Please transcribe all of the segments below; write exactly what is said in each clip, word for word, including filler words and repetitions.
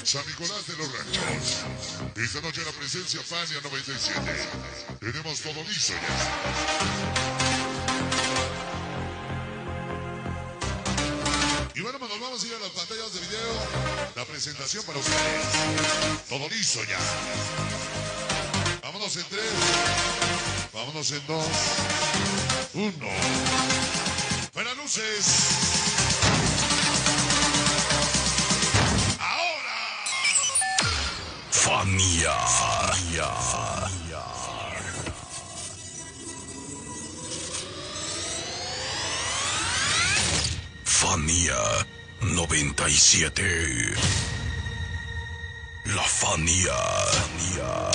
San Nicolás de los Ranchos. Esta noche la presencia Fania noventa y siete. Tenemos todo listo ya. Y bueno, nos vamos a ir a las pantallas de video. La presentación para ustedes. Todo listo ya. Vámonos en tres. Vámonos en dos. Uno. Buenas luces. Ahora. Fania. Fania. Fania noventa y siete. La Fania. Fania.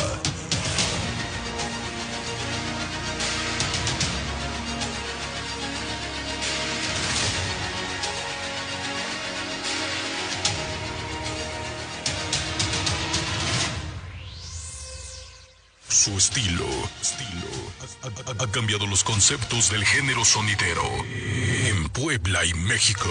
Su estilo, estilo ha, ha- ha cambiado los conceptos del género sonidero en Puebla y México.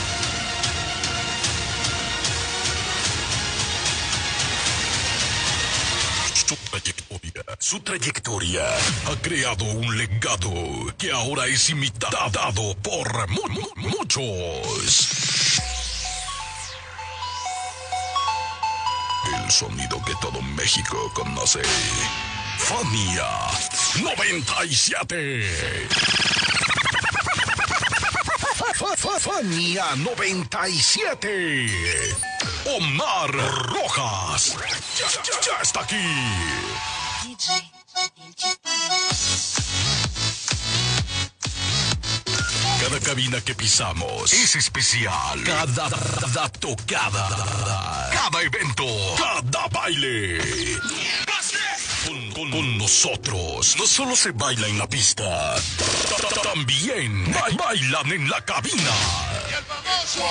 Su trayectoria, su trayectoria ha creado un legado que ahora es imitado por mu- mu- muchos. El sonido que todo México conoce. Fania noventa y siete. Fania noventa y siete. Omar Rojas. Ya, ya, ya está aquí. Cada cabina que pisamos es especial. Cada, cada tocada, cada evento, cada baile. Con, con- con nosotros no solo se baila en la pista, ta- ta- también ba- bailan en la cabina. Y el famoso.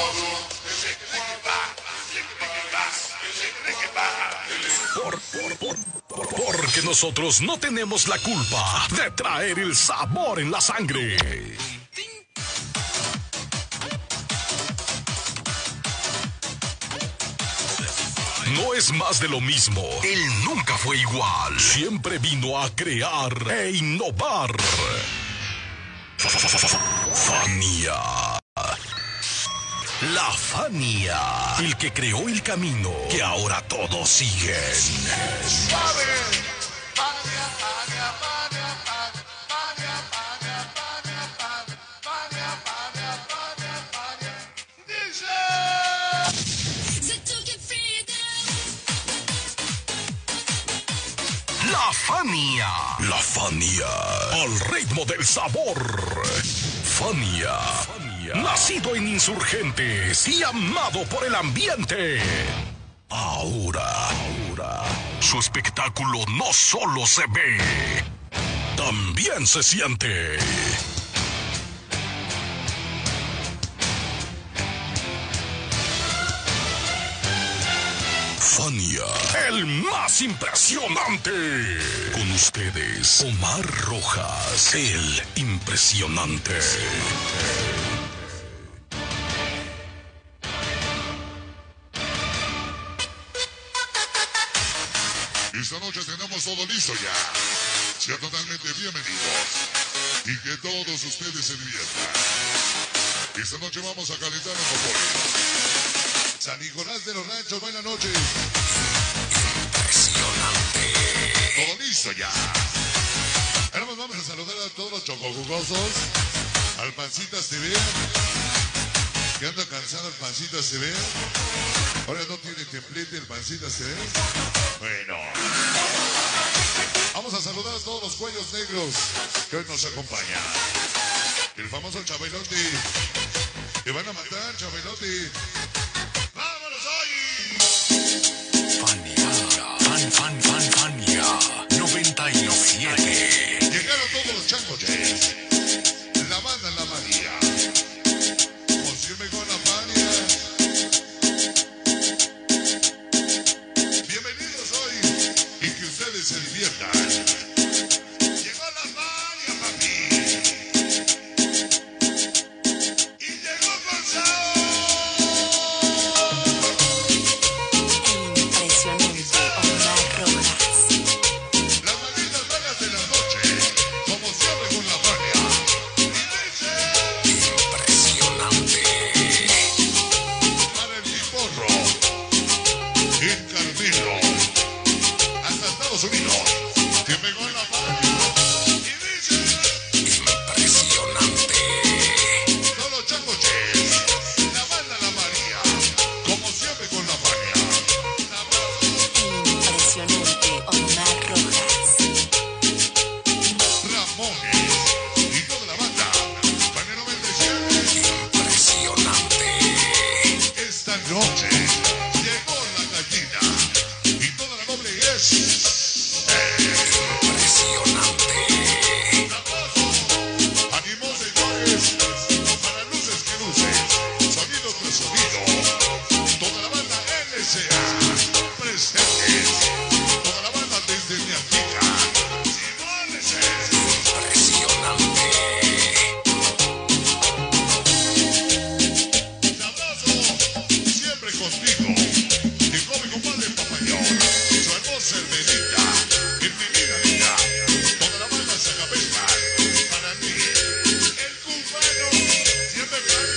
Por, por, por, por- porque nosotros no tenemos la culpa de traer el sabor en la sangre. No es más de lo mismo. Él nunca fue igual. Siempre vino a crear e innovar. Fania. La Fania. El que creó el camino que ahora todos siguen. La Fania. La Fania. Al ritmo del sabor. Fania. Nacido en Insurgentes y amado por el ambiente. Ahora, ahora, su espectáculo no solo se ve, también se siente. Fania, el más impresionante. Con ustedes, Omar Rojas, el impresionante. Esta noche tenemos todo listo ya. Sean totalmente bienvenidos. Y que todos ustedes se diviertan. Esta noche vamos a calentar un poco. San Nicolás de los Ranchos, buenas noches. Impresionante. Todo listo ya. Ahora nos vamos a saludar a todos los chocojugosos. Al Pancitas T V. Que anda cansado el Pancitas T V. Ahora no tiene templete el Pancitas T V. Bueno. Vamos a saludar a todos los cuellos negros que hoy nos acompañan. El famoso Chabelote. Te van a matar, Chabelote. ¡Vámonos hoy! Fania, fan, fan, fan, Fania, noventa y siete. Llegaron todos los changoches. La banda La María. Consígueme con la Fania. Bienvenidos hoy y que ustedes se diviertan. Llegó la Fania, papi. Y llegó con sabor. en Carmelo, hasta Estados Unidos. Siempre con la mano. Y dice: Impresionante. todos los changoches, la banda La María, como siempre con la Fania. Impresionante, Omar Rojas. Ramones y toda la banda. Fania noventa y siete. Impresionante. Esta noche llegó la gallina y toda la doble es. Impresionante. Ánimo, señores, para luces que luces, sonido tras sonido. Toda la banda L S A presentes. Toda la banda desde mi antica. Impresionante. Sabroso, siempre contigo. Llegó mi compadre Papayón, su hermosa hermanita. Bienvenida, linda. Toda la banda se acabeza. Para mí, el cubano siempre bien.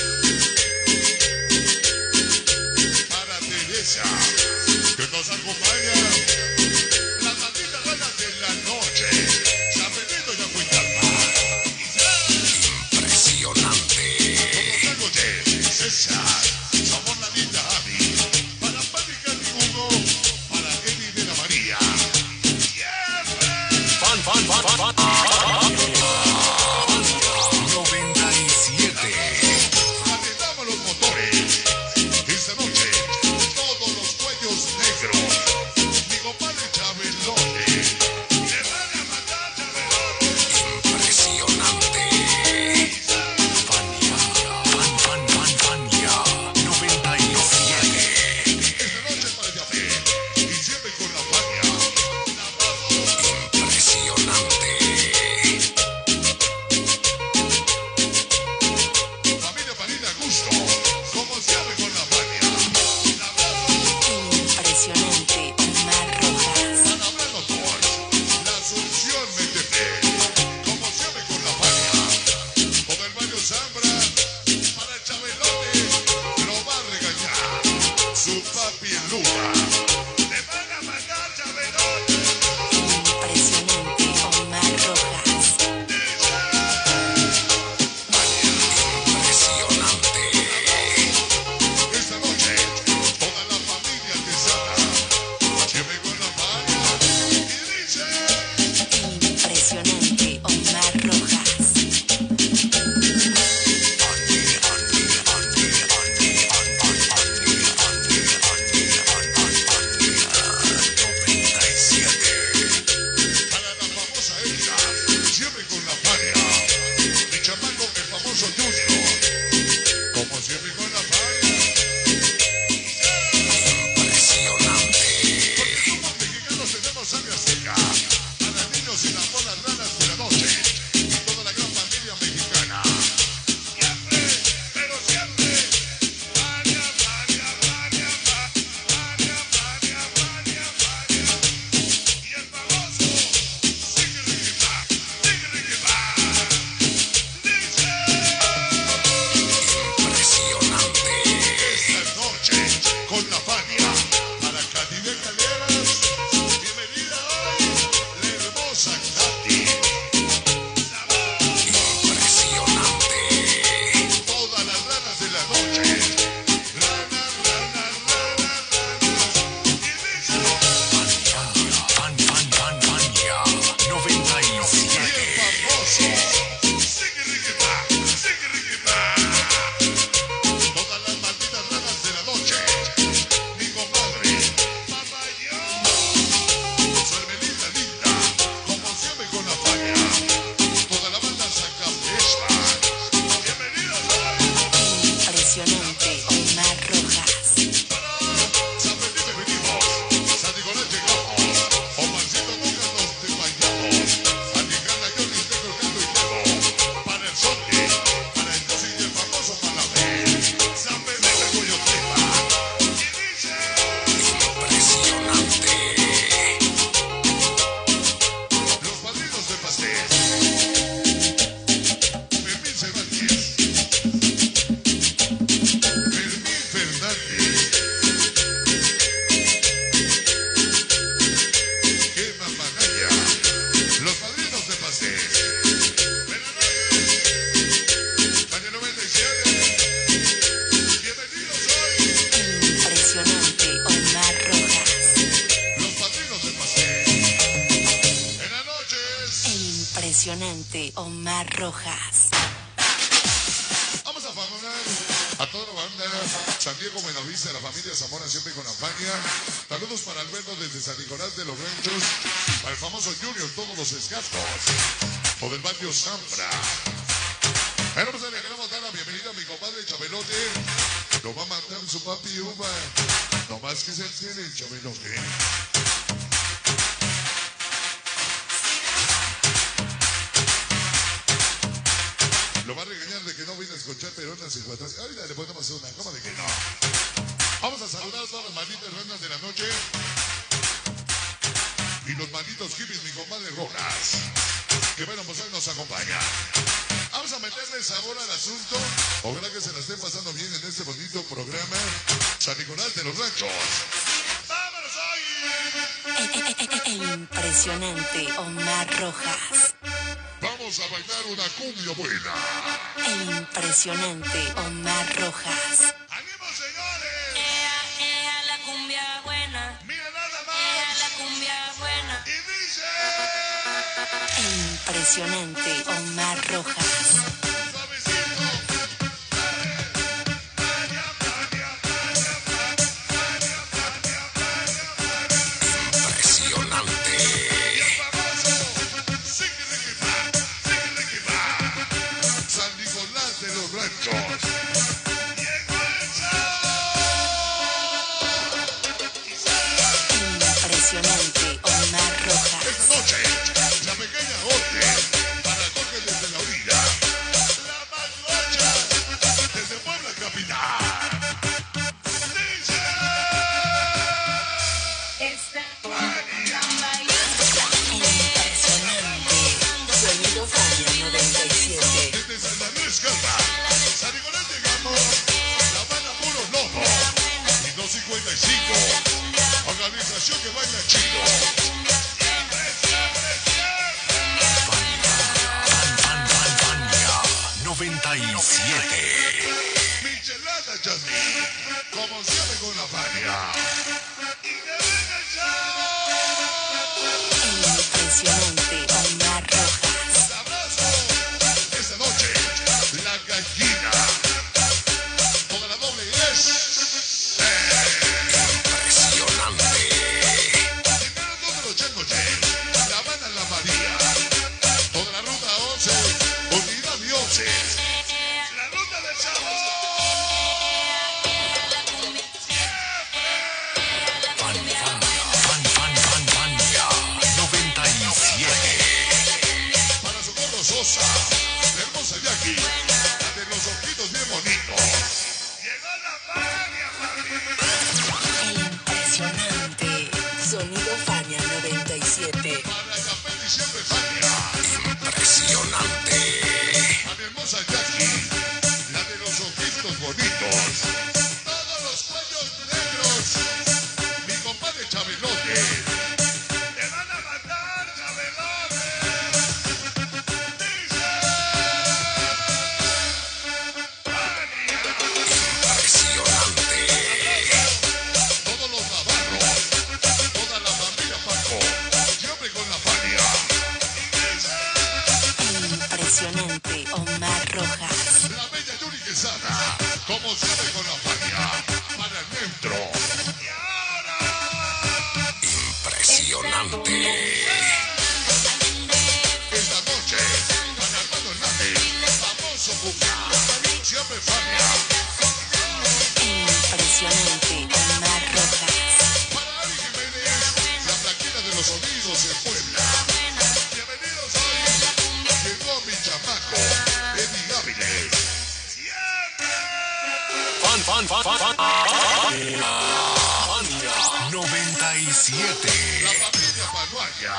Para Teresa, que nos acompaña. Las malditas ganas de la noche. San Benito y Aguinaldo. Impresionante. César, somos la linda Abby, para Pática Hugo, para Eddie de la María. Fan, fan, fan, fan, fan. noventa y siete. Atendamos los motores. Esta noche, todos los cuellos negros. Mi compadre Chabelones. Le van a matar Chabelones. Impresionante. Fania. Fan, fan, fan, Fania. noventa y siete. Esta noche para Yahvé. Y siempre con la Fania. Impresionante. Familia Parida Gusto. Como siempre con la Fania. Impresionante, Omar Rojas. Para Hablando Tours, la Asunción Metepé, como siempre con la Fania. Todo el barrio Zambra, para el Chabelote, lo va a regañar su papi Luba. Le van a matar Chabelote. Impresionante, Omar Rojas. Impresionante. Esta noche, toda la familia te sana. Siempre con la Fania. Y dice: Impresionante, Omar Rojas. Impresionante Omar Rojas. Vamos a familiar a toda la banda San Diego Buenavista, la familia Zamora siempre con la Fania. Saludos para Alberto desde San Nicolás de los Ranchos, para el famoso Junior, todos los escatos, o del barrio Zambra. Bueno, pues le queremos dar la bienvenida a mi compadre Chabelote. Lo va a matar su papi Uva. No más que se tiene el Chabelote. Lo va a regañar de que no viene a escuchar peronas y cuatro. Ahorita le podemos hacer una coma de que no. Vamos a saludar a todas las malditas reinas de la noche. Y los malditos hippies, mi compadre Rojas. Que bueno, pues hoy nos acompaña. Vamos a meterle sabor al asunto. Ojalá que se la estén pasando bien en este bonito programa San Nicolás de los Ranchos. ¡Vámonos hoy! El impresionante Omar Rojas. Vamos a bailar una cumbia buena. El impresionante Omar Rojas. ¡Ánimo, señores! Ea, ea, la cumbia buena. ¡Mira nada Ea, más! la cumbia buena. Y dice... El impresionante Omar Rojas. Suavecito. Vaya, vaya, vaya, vaya, vaya, vaya, vaya. Impresionante. Y el famoso Siquiriquipá, Siquiriquipá. San Nicolás de los Ranchos. Llegó el show. Impresionante Omar Rojas. Esta noche, la pequeña Jorge, para Jorge desde la orilla. La más locha, desde Puebla capital. Dice... Esta Impresionante. Sonido Fania noventa y siete. Desde San Andrés Calva, San Nicolás llegamos, La Habana Puro Lobo, y dos cincuenta y cinco, organización que baila chido. Siempre, siempre, siempre. Fania noventa y siete. Michelada Jasmine, como siempre con la Fania. Y que venga el show. El impresionante Omar Rojas. Abrazo. Esta noche, la gallina. Toda la doble es. Impresionante. Primero todos los changoches, La Habana, La María. Toda la ruta once, unidad y once. La ruta del sabor. Fan, fan, fan, fan, fan, Fania noventa y siete. Para Socorro Sosa, la hermosa Jackie, la de los ojitos bien bonitos. Llegó la Fania, papi. El impresionante Sonido Fania noventa y siete. Para Café Diciembre Fania. Impresionante. A mi hermosa Jackie, la de los ojitos bonitos. Todos los cuellos negros. Mi compadre Chabelote. Te van a matar, Chabelote. Dice... Impresionante. Todos los navarros, toda la familia Paco, siempre con la Fania. El impresionante Omar Rojas. La bella Yuri Quesada, como siempre con la Fania, para adentro. Y ahora, Impresionante. esta noche, para Armando Hernández, famoso Cuca, siempre Fania. El impresionante Omar Rojas. Para Ari Jiménez, la flaquita de los sonidos en Puebla. Bienvenidos hoy, llegó mi chamaco, Eddie Áviles. Siempre. Fan, fan, fan, fan, fan. Fania noventa y siete. La familia Panuaya.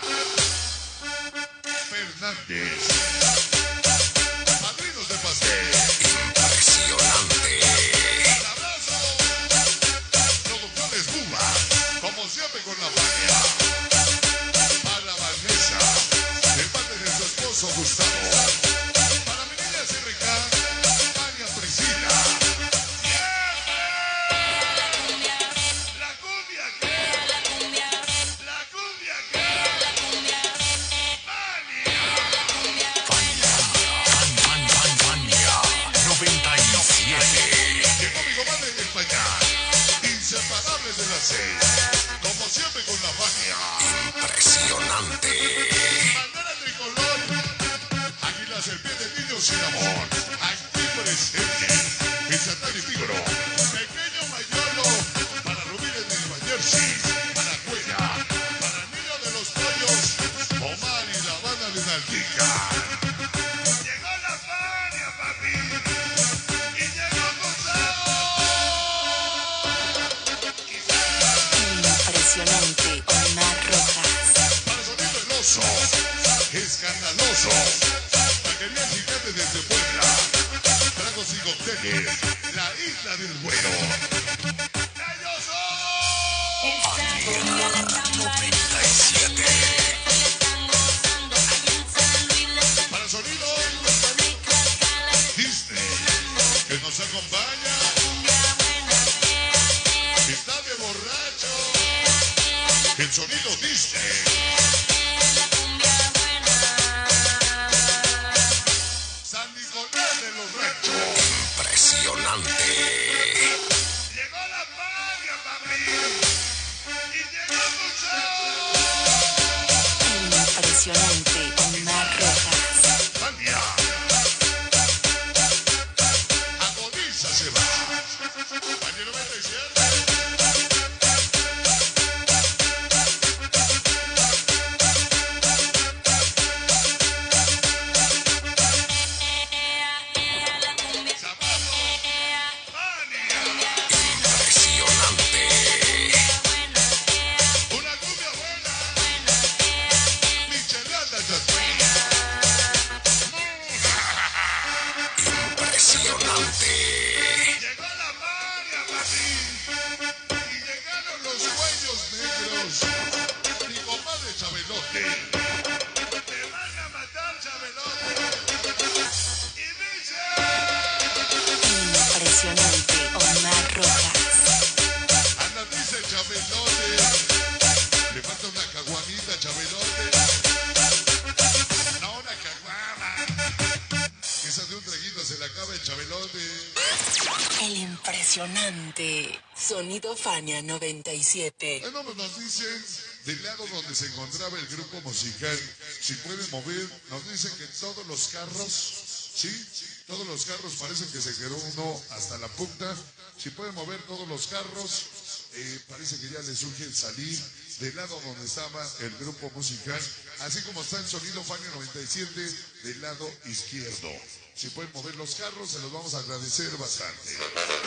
Fernández. Padrinos de pastel. Impresionante. Un abrazo. Productores Buma. Como siempre con la Fania. Para Vanessa. De parte de su esposo Gustavo. Para mi niña C R K. Fania Priscila. Siempre. La cumbia que. La cumbia que. Fania. desde las seis. Como siempre con la Fania. Impresionante. Bandera tricolor. Águila serpiente, niños sin amor. Aquí presente. En Santana y Figaro. Pequeño Mayolo. Para Rubines de Nueva Jersey. Para Cuella. Para Niño de los Pollos. Omar y la banda de Naltica. Llegó la Fania, papi. Y llegó Gonzalo. Impresionante, Omar Rojas. Para sonido el oso. Escandaloso. Taquería gigante desde Puebla. Tragos y cócteles. La isla del güero. ¡Ellos son! noventa y siete. Para sonido Disney, que nos acompaña. Está de borracho. El sonido Disney. San Nicolás de los Ranchos. Impresionante. Llegó la Fania, papi. Y llegó Gonzalo. Impresionante, Omar Rojas. Fania. Agoniza se va. Fania noventa y siete. Impresionante. Una cumbia buena. Michelada Jasmine. Impresionante. Llegó la Fania, papi. Y llegaron los cuellos negros. Mi compadre Chabelote. Te van a matar, Chabelote. Y dice... Impresionante, Omar Rojas. Anda, dice Chabelote. Le falta una caguamita, Chabelote. No, una caguama. Esa de un traguito se la acaba el Chabelote. El impresionante Sonido Fania noventa y siete. Bueno, pues nos dicen del lado donde se encontraba el grupo musical, si pueden mover, nos dicen que todos los carros, ¿sí? Todos los carros parecen que se quedó uno hasta la punta. Si pueden mover todos los carros, eh, parece que ya les surge salir del lado donde estaba el grupo musical, así como está el Sonido Fania noventa y siete del lado izquierdo. Si pueden mover los carros, se los vamos a agradecer bastante.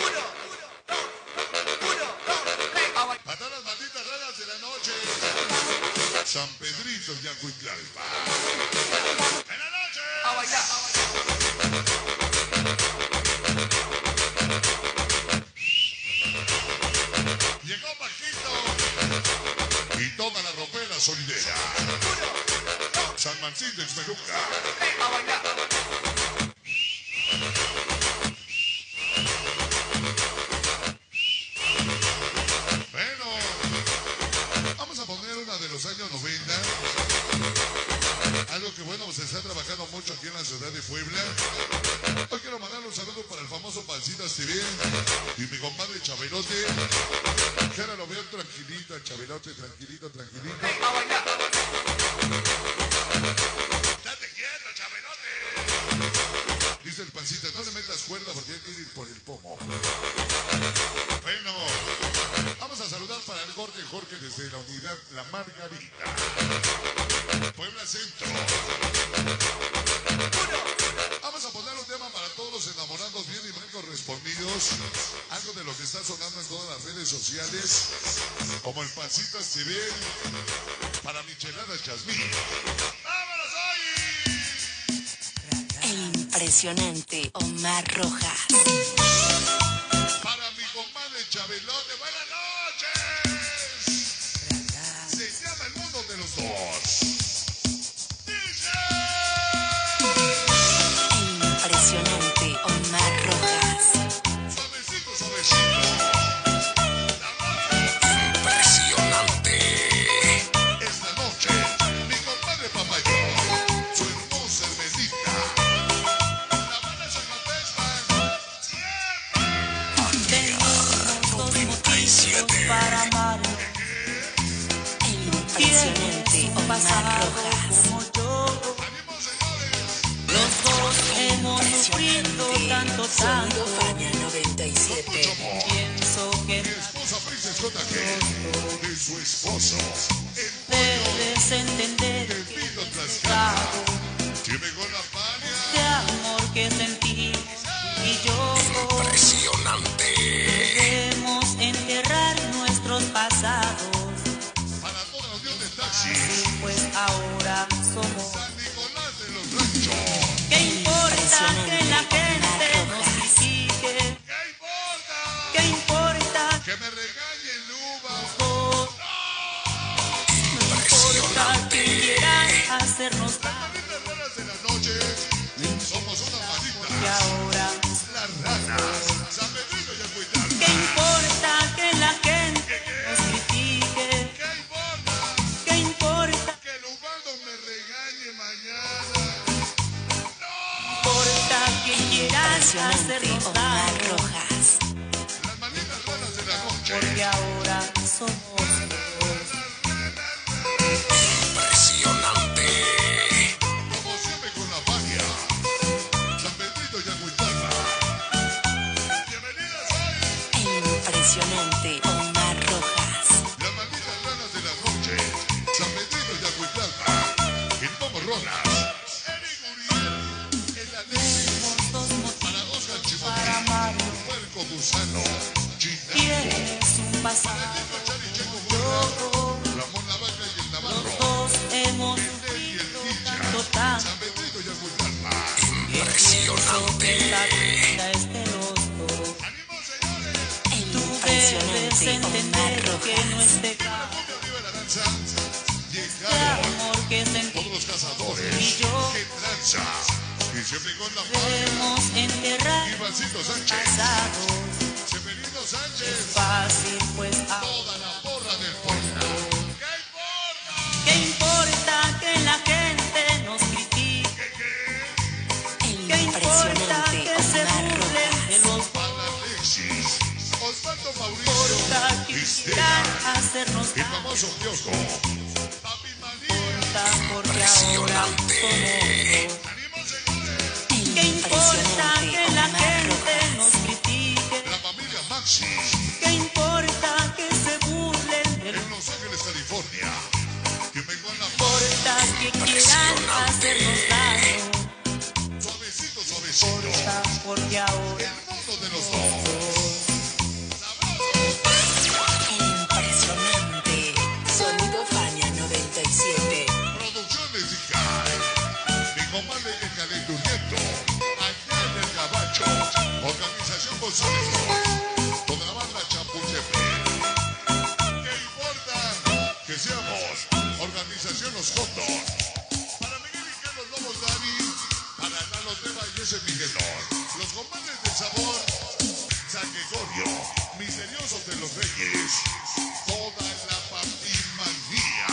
A todas las malditas raras de la noche. San Pedrito y Acuitlalpa. ¡En la noche! ¡A bailar! Llegó Paquito y toda la ropera solidera. San Martín de Xmeluca. ¡A bailar! Bueno, vamos a poner una de los años noventa. Algo que bueno, se está trabajando mucho aquí en la ciudad de Puebla. Hoy quiero mandar un saludo para el famoso Pancitas T V y mi compadre Chabelote. Que ahora lo veo tranquilito, el Chabelote, tranquilito, tranquilito. ¡Date quieto, Chabelote! Dice el Pancita, no le metas cuerda porque hay que ir por el pomo. Bueno, vamos a saludar para el Jorge Jorge desde la unidad La Margarita. Puebla Centro. Vamos a poner un tema para todos los enamorados bien y bien correspondidos. Algo de lo que está sonando en todas las redes sociales. Como el Pancitas T V. Para Michelada Jasmine. ¡Vámonos hoy! El impresionante Omar Rojas. Para mi compadre Chabelote, buenas noches. Se llama El Mundo de los Dos. Dice. El impresionante Omar Rojas. Suavecito, suavecito. La noche Impresionante. esta noche, mi compadre Papayón, su hermosa hermanita. La banda se contesta siempre. noventa y siete. para amarnos. El impresionante Omar Rojas. Como yo, los dos hemos sufrido tanto, Sonido tanto. Fania noventa y siete. Pienso que Mi esposa Princess J G, de su esposo, el debes entender del que vino el Tlaxcala. pecado Llegó la Fania. de amor que sentí y yo Impresionante. debemos enterrar nuestros pasados, Para toda la unión de taxis, pues ahora somos. San Nicolás de los Ranchos. ¿Qué importa que la gente nos critique? ¿Qué importa? ¿Qué importa Que me regañen uvas. todo? No importa que quieran hacernos daño, Manitas raras de la noche. Somos una que manita. ahora. Las ranas. San Pedrito y Acuital. ¿Qué importa que la gente nos critique? ¿Qué importa? ¿Qué importa? Que el Ubaldo me regañe mañana. Importa que quieran Impresionante hacernos Omar daño, Rojas. Las manitas raras de la noche. porque ahora somos dos. Impresionante. Como siempre con la Fania. San Pedrito y Acuitalpa. Bienvenidas hoy. El impresionante Omar Rojas. Las malditas ranas de la noche. San Pedrito y Acuitalpa. El Momo Ronas. Eric Uriel. El Alexis. Tenemos dos Para motivos Oscar para Chimote. amarnos. Puerco Gusano. Chinamo. Tienes un pasado, Paradito Chari Checo Burra. yo. Ramón Lavaca y el Los Navarro. dos hemos El Nel y el sufrido Ninja. tanto, tanto. San Pedrito y Acuitalpa. Que pienso que la vida es de los dos. ¡Ánimo, señores! El Tú debes impresionante Omar entender que no Rojas. es pecado Cumbia arriba de la danza. de Llegaron amor que sentimos. todos los cazadores. Y yo. ¡Qué tranza! Y siempre con la Fania. Debemos enterrar Ivancito Sánchez. pasados. Severino Sánchez. Fácil, pues ahora. Toda la porra del pueblo. ¿Qué importa? ¿Qué importa que la gente nos critique? El ¿Qué importa impresionante que se Omar burlen de Rojas. los Para Alexis. Osvaldo Mauricio. importa que Estela. quieran hacernos El daño? famoso Piojo. Papi Manía. Importa porque ahora somos dos. ¡Ánimo, señores! El ¿Qué importa impresionante que la Omar gente nos Rojas. critique? La familia Maxi. ¿Qué importa que se burlen de los En Los Ángeles, California. Que me con la importa que quieran hacernos daño? Suavecito, suavecito. Importa porque ahora El mundo de los dos. El impresionante Sonido Fania noventa y siete. Producciones y Kai. Mi compadre el calenturiento. Allá en el Gabacho. Organización González Roy. Con la banda Chapultepec. ¿Qué importa? Que seamos Organización Los Jotos. Para Miguel y Carlos Lobos Dani. Para Lalo Deva y ese Miguelón. Los compadres del sabor. San Gregorio. Misteriosos de los Reyes. Toda la papimanía.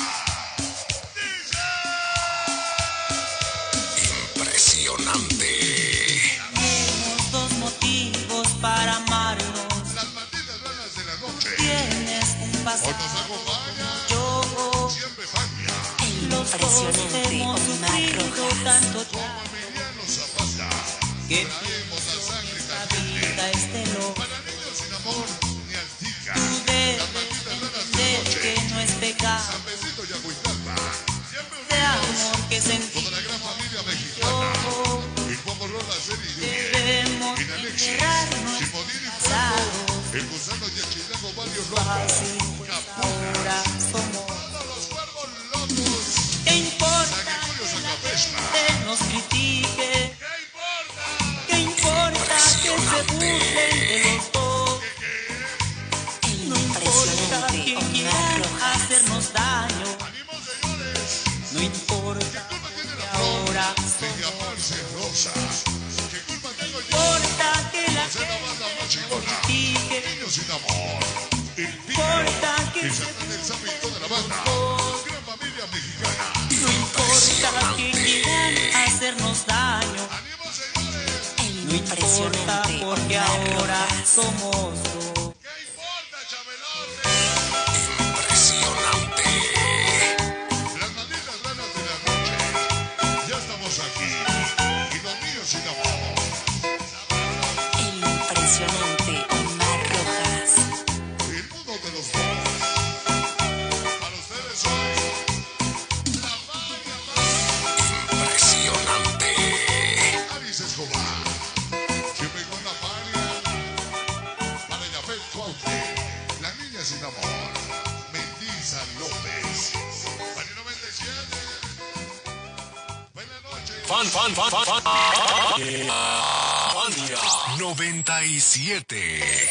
Impresionante. tenemos dos motivos para amarnos. Las malditas ranas de la noche. Tienes un Hoy nos pasado acompaña yo. siempre Fania. El Los dos impresionante hemos Omar sufrido Rojas. tanto, Como tanto. Emiliano Zapata. Que Traemos la sangre la caliente. vida es de los. Para niños sin amor ni altica. Tú Las debes malditas ranas de la entender noche. que no es pecado San Pedrito y Aguitalpa. Siempre de amor unidos. que Toda sentimos. la gran familia mexicana. Yo. Y como Rola Seri Debemos y Alexis. enterrar Simonín y pasados. Franco. El gusano y el chilango Mario Loco. Fácil, pues ahora somos. Todos los cuervos locos. ¿Qué importa San Gregorio que la Zacapespa. gente nos critique? ¿Qué importa? ¿Qué importa que se burlen de los dos? El No importa impresionante que Omar quieran Rojas. hacernos daño. ¡Ánimo, señores! No importa culpa tiene que la flor ahora de somos. llamarse rosa? ¿Qué culpa tengo yo? Importa que la Ser la banda más gente nos chingona. critique. Niños sin amor. El Importa pícaro. que El se Satán del Sammy y toda la banda. burlen. Gran familia mexicana. No importa que quieran hacernos daño. ¡Ánimo, señores! El No importa impresionante porque Omar ahora Rojas. somos dos. ¿Qué importa, Chabelote? sin amor. Mendiza López. Fania noventa y siete. Buenas noches. Fan, fan, fan, fan, fan. Fania noventa y siete.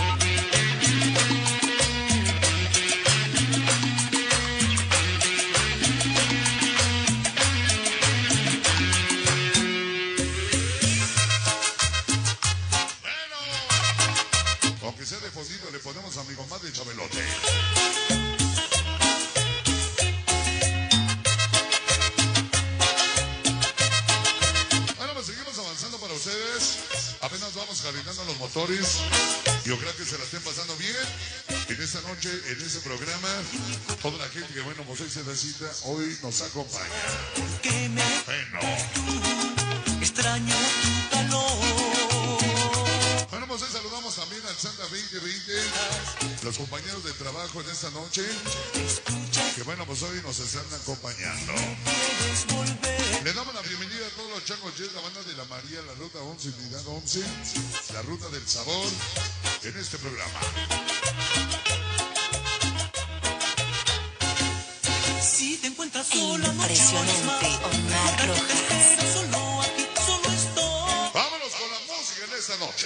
Aunque sea de fondito, le ponemos a mi comadre Chabelote. Bueno, pues seguimos avanzando para ustedes. Apenas vamos calentando los motores. Yo creo que se la estén pasando bien. En esta noche, en este programa, toda la gente que, bueno, pues hoy se da cita, hoy nos acompaña. Bueno. Extraño tu calor. Bueno, pues hoy saludamos también al Santa veinte veinte, los compañeros de trabajo en esta noche, que bueno, pues hoy nos están acompañando. Le damos la bienvenida a todos los changos, la banda de la María, la ruta once, unidad once, la ruta del sabor, en este programa. Si te encuentras sola, no Impresionante, Omar Rojas. solo aquí, solo estoy. Vámonos con la música en esta noche.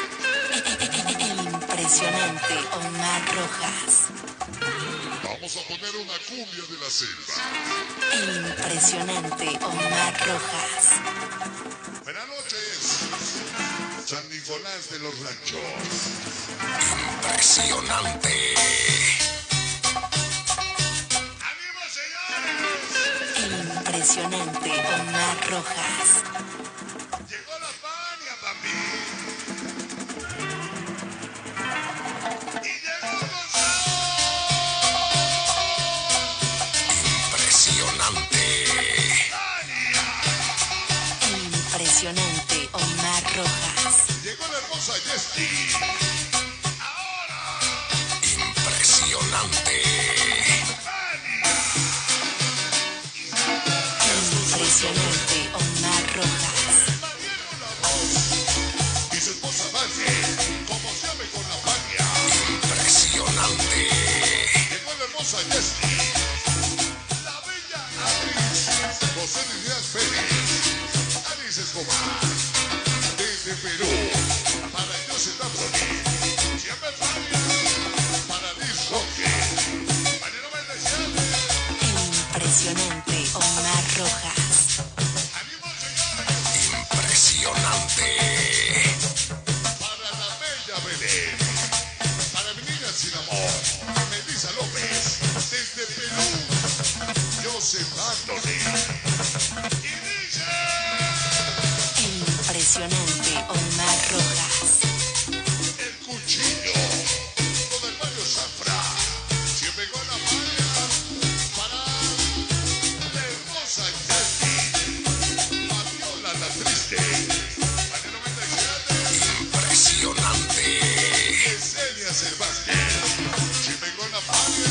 Impresionante, Omar Rojas. Vamos a poner una cumbia de la selva. Impresionante, Omar Rojas. Buenas noches, San Nicolás de los Ranchos. Impresionante. ¡Ánimo, señores! Impresionante, Omar Rojas. Llegó la Fania, papi. Y llegó Gonzalo. Impresionante. Impresionante, Omar Rojas. Llegó la hermosa Yesti. Ahora, Impresionante. Impresionante, Omar Rojas. Marieron la voz. Y su esposa Fanny, como se llame con la Fania. Impresionante. Llegó la hermosa Yesti. La bella actriz José Díaz Pérez. Alice Escobar. Desde Perú. Para Joseph Anthony. Siempre Fania. Para Liz Roque. Fania noventa y siete. Impresionante, Omar Rojas. ¡Ánimo, señores! Impresionante. Para la bella Belén. Para mi niña sin amor. Melissa López. Desde Perú. Joseph Anthony. Y dice... Impresionante, Omar Rojas. El cuchillo. Todo el barrio Zafra. Siempre con la Fania. Para la hermosa Jackie. Fabiola la triste. Fania noventa y siete. Impresionante. Yesenia Sebastián. Siempre con la Fania.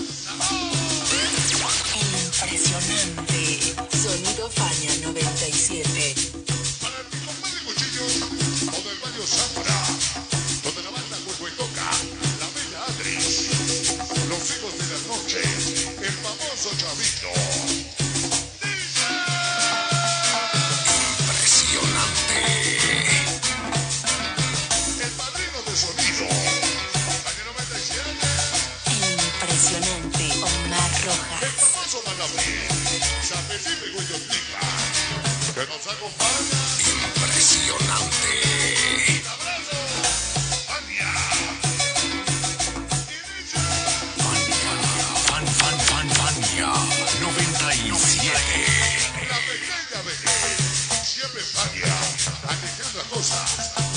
Impresionante. Sonido Fania noventa y siete. Para mi compadre Cuchillo, todo el barrio Zafra, toda la banda Huehuetoca, la bella Adris, los hijos de la noche, el famoso Chavito. Dice, Impresionante. el padrino de sonido, Fania noventa y siete, Impresionante, Omar el Rojas. famoso Manabí, San Felipe Guayotica, que nos acompaña. Impresionante. Un abrazo, Fania. Y dice, Fan, fan, fan, Fania noventa y siete. la pequeña Belén, siempre Fania, Alejandra Costa.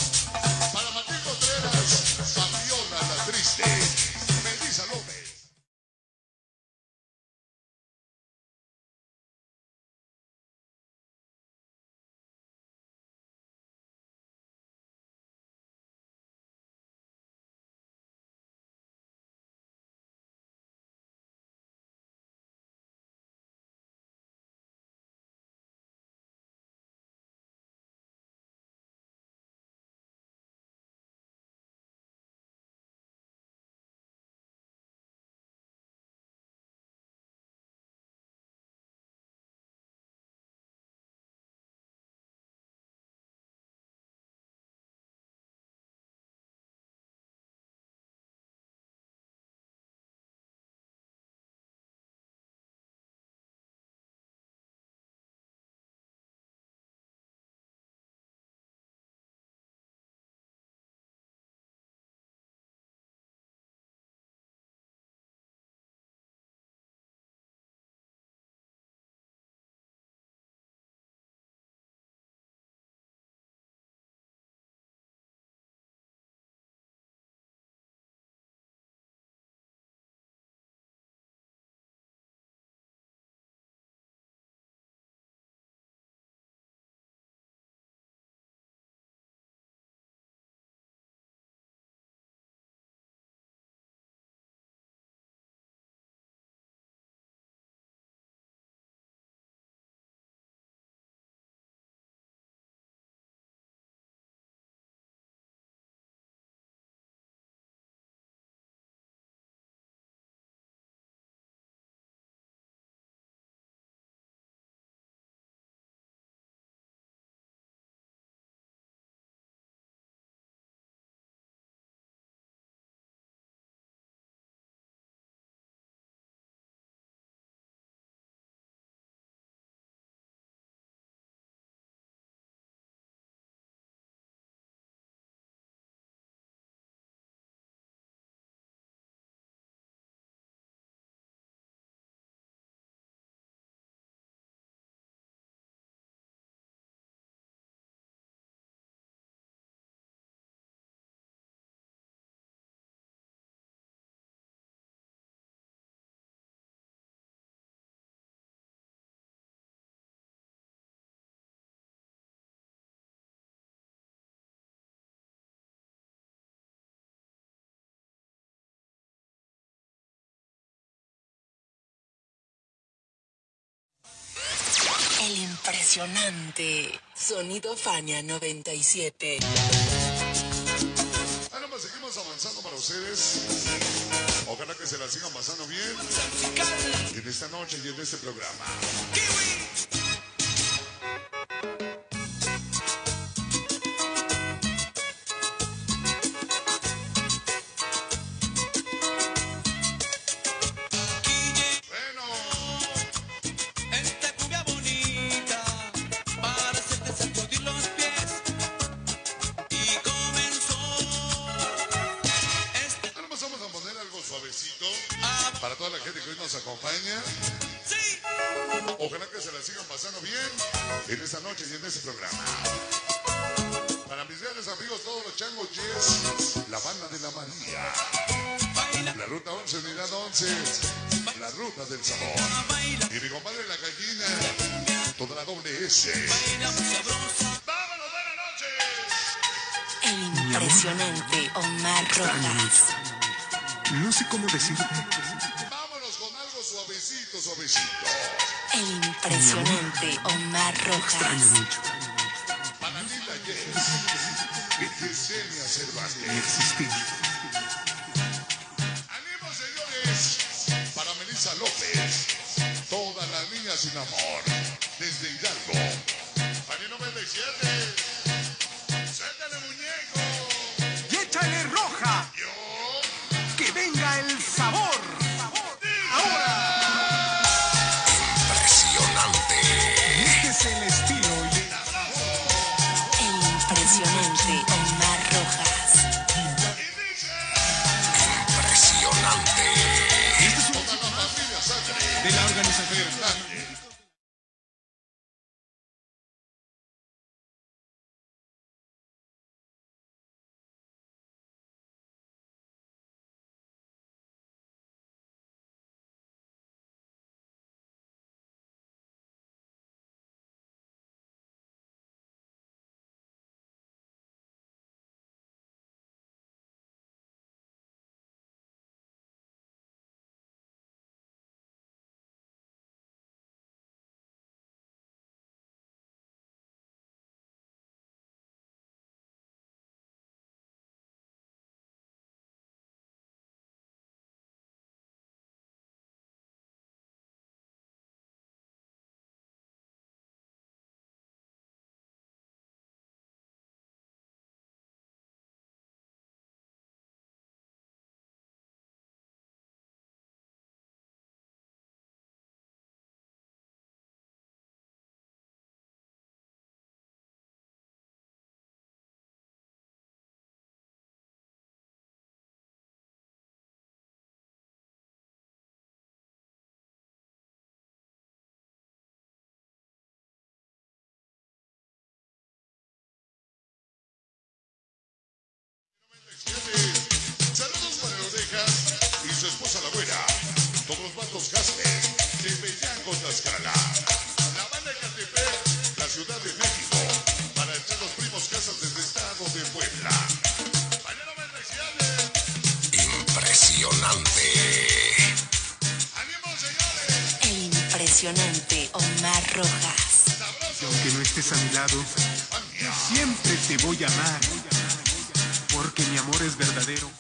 Impresionante. Sonido Fania noventa y siete. Bueno, pues seguimos avanzando para ustedes. Ojalá que se la sigan pasando bien en esta noche y en este programa. Para toda la gente que hoy nos acompaña, ojalá que se la sigan pasando bien en esta noche y en este programa. Para mis grandes amigos, todos los changos yes, la banda de la María, la ruta once, unidad once, la ruta del sabor, y mi compadre la gallina, toda la doble S. ¡Vámonos, buenas noches! El impresionante Omar Rojas. No sé cómo decirte. Vámonos con algo suavecito, suavecito. El impresionante Omar Rojas. Extraño mucho. Para Lila Yes y Yesenia Cervantes. Y existir. ¡Ánimo, señores! Para Melissa López, todas las niñas sin amor, desde Hidalgo. Pani noventa y siete, ¡suéltale, muñeco! ¡Y échale roja! Yo. ¡Que venga el sabor! ¡Ahora! Impresionante. Este es el estilo y el El impresionante Omar Rojas. Impresionante. Toda la familia sangre de la organización. Fernández. Saludos para el Orejas y su esposa la güera. Todos los vatos Castes de Bellaco, Tlaxcala. La banda de Catepec, la Ciudad de México. Para echar los primos Casas desde Estado de Puebla. Mañana me reciben. Impresionante. ¡Ánimo, señores! El impresionante Omar Rojas. Y aunque no estés a mi lado, siempre te voy a amar. Porque mi amor es verdadero.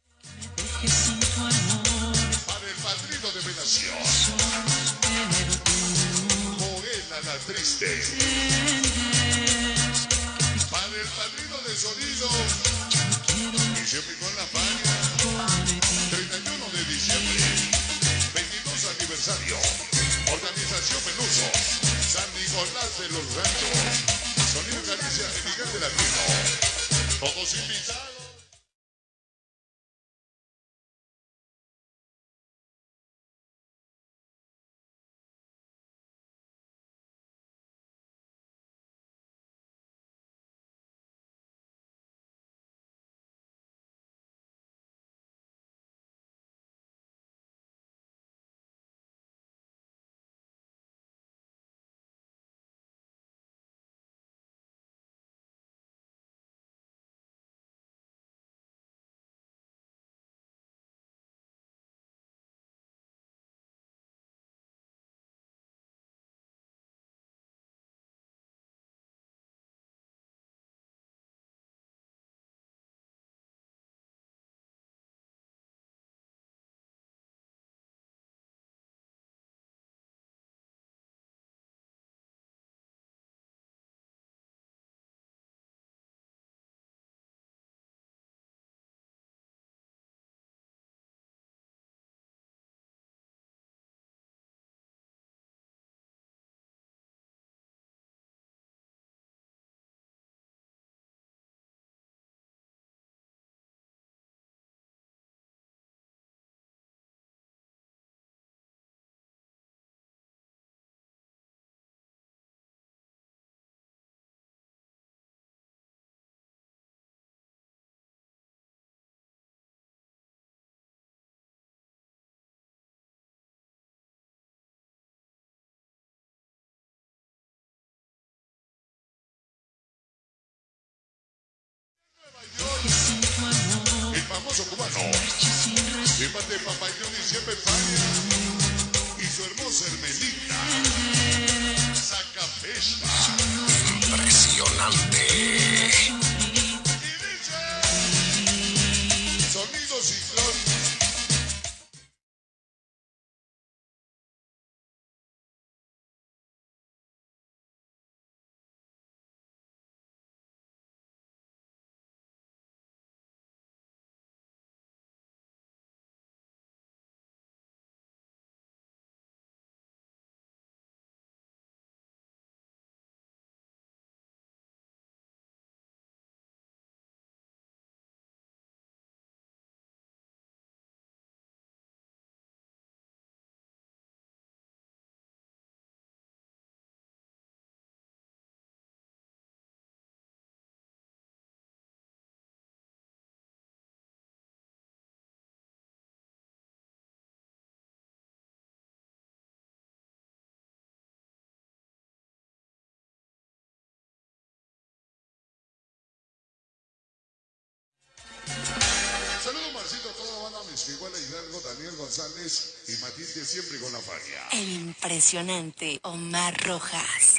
Para el padrino de Venación. triste. Para el padrino de sonido. Y siempre con la Fania. treinta y uno de diciembre. veintidós aniversario. Organización Menuso. San Nicolás de los Ranchos. Sonido Galicia de Miguel de Latino. Todos invitados. El famoso cubano, de parte de Papayón y siempre Fania, y su hermosa Hermelita, Sacapespa. Impresionante. Y dice, sonido ciclón. Saludos Marcito a toda la banda Mezquiguala, Hidalgo, Daniel González y Matilde siempre con la Fania. El impresionante Omar Rojas.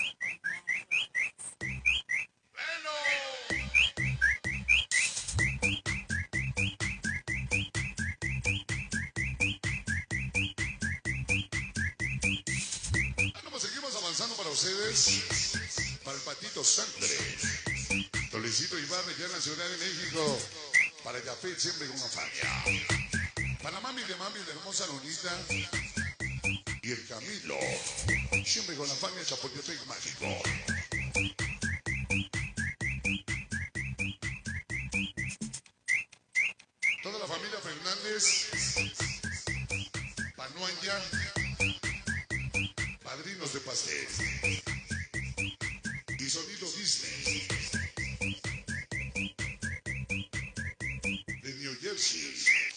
Bueno, pues seguimos avanzando para ustedes, para el Patito Sangre, Tolecito Ibarra ya en la Ciudad de México, para Jafet siempre con la Fania, para mami de mami de hermosa Lunita y el Camilo, siempre con la Fania Chapultepec Mágico. Toda la familia Fernández, Panuanya, padrinos de pastel y sonido Disney de New Jersey.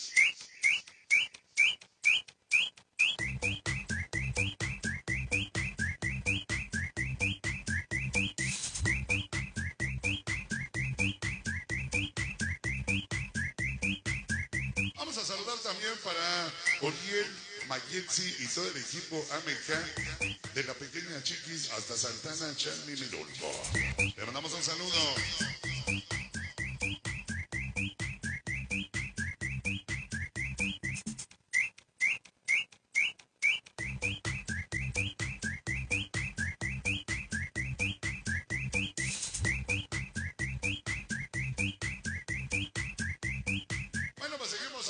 Vamos a saludar también para Oriel, Mayensi y todo el equipo A M K de la pequeña Chiquis hasta Santana, Charlie Mirulfo. Le mandamos un saludo.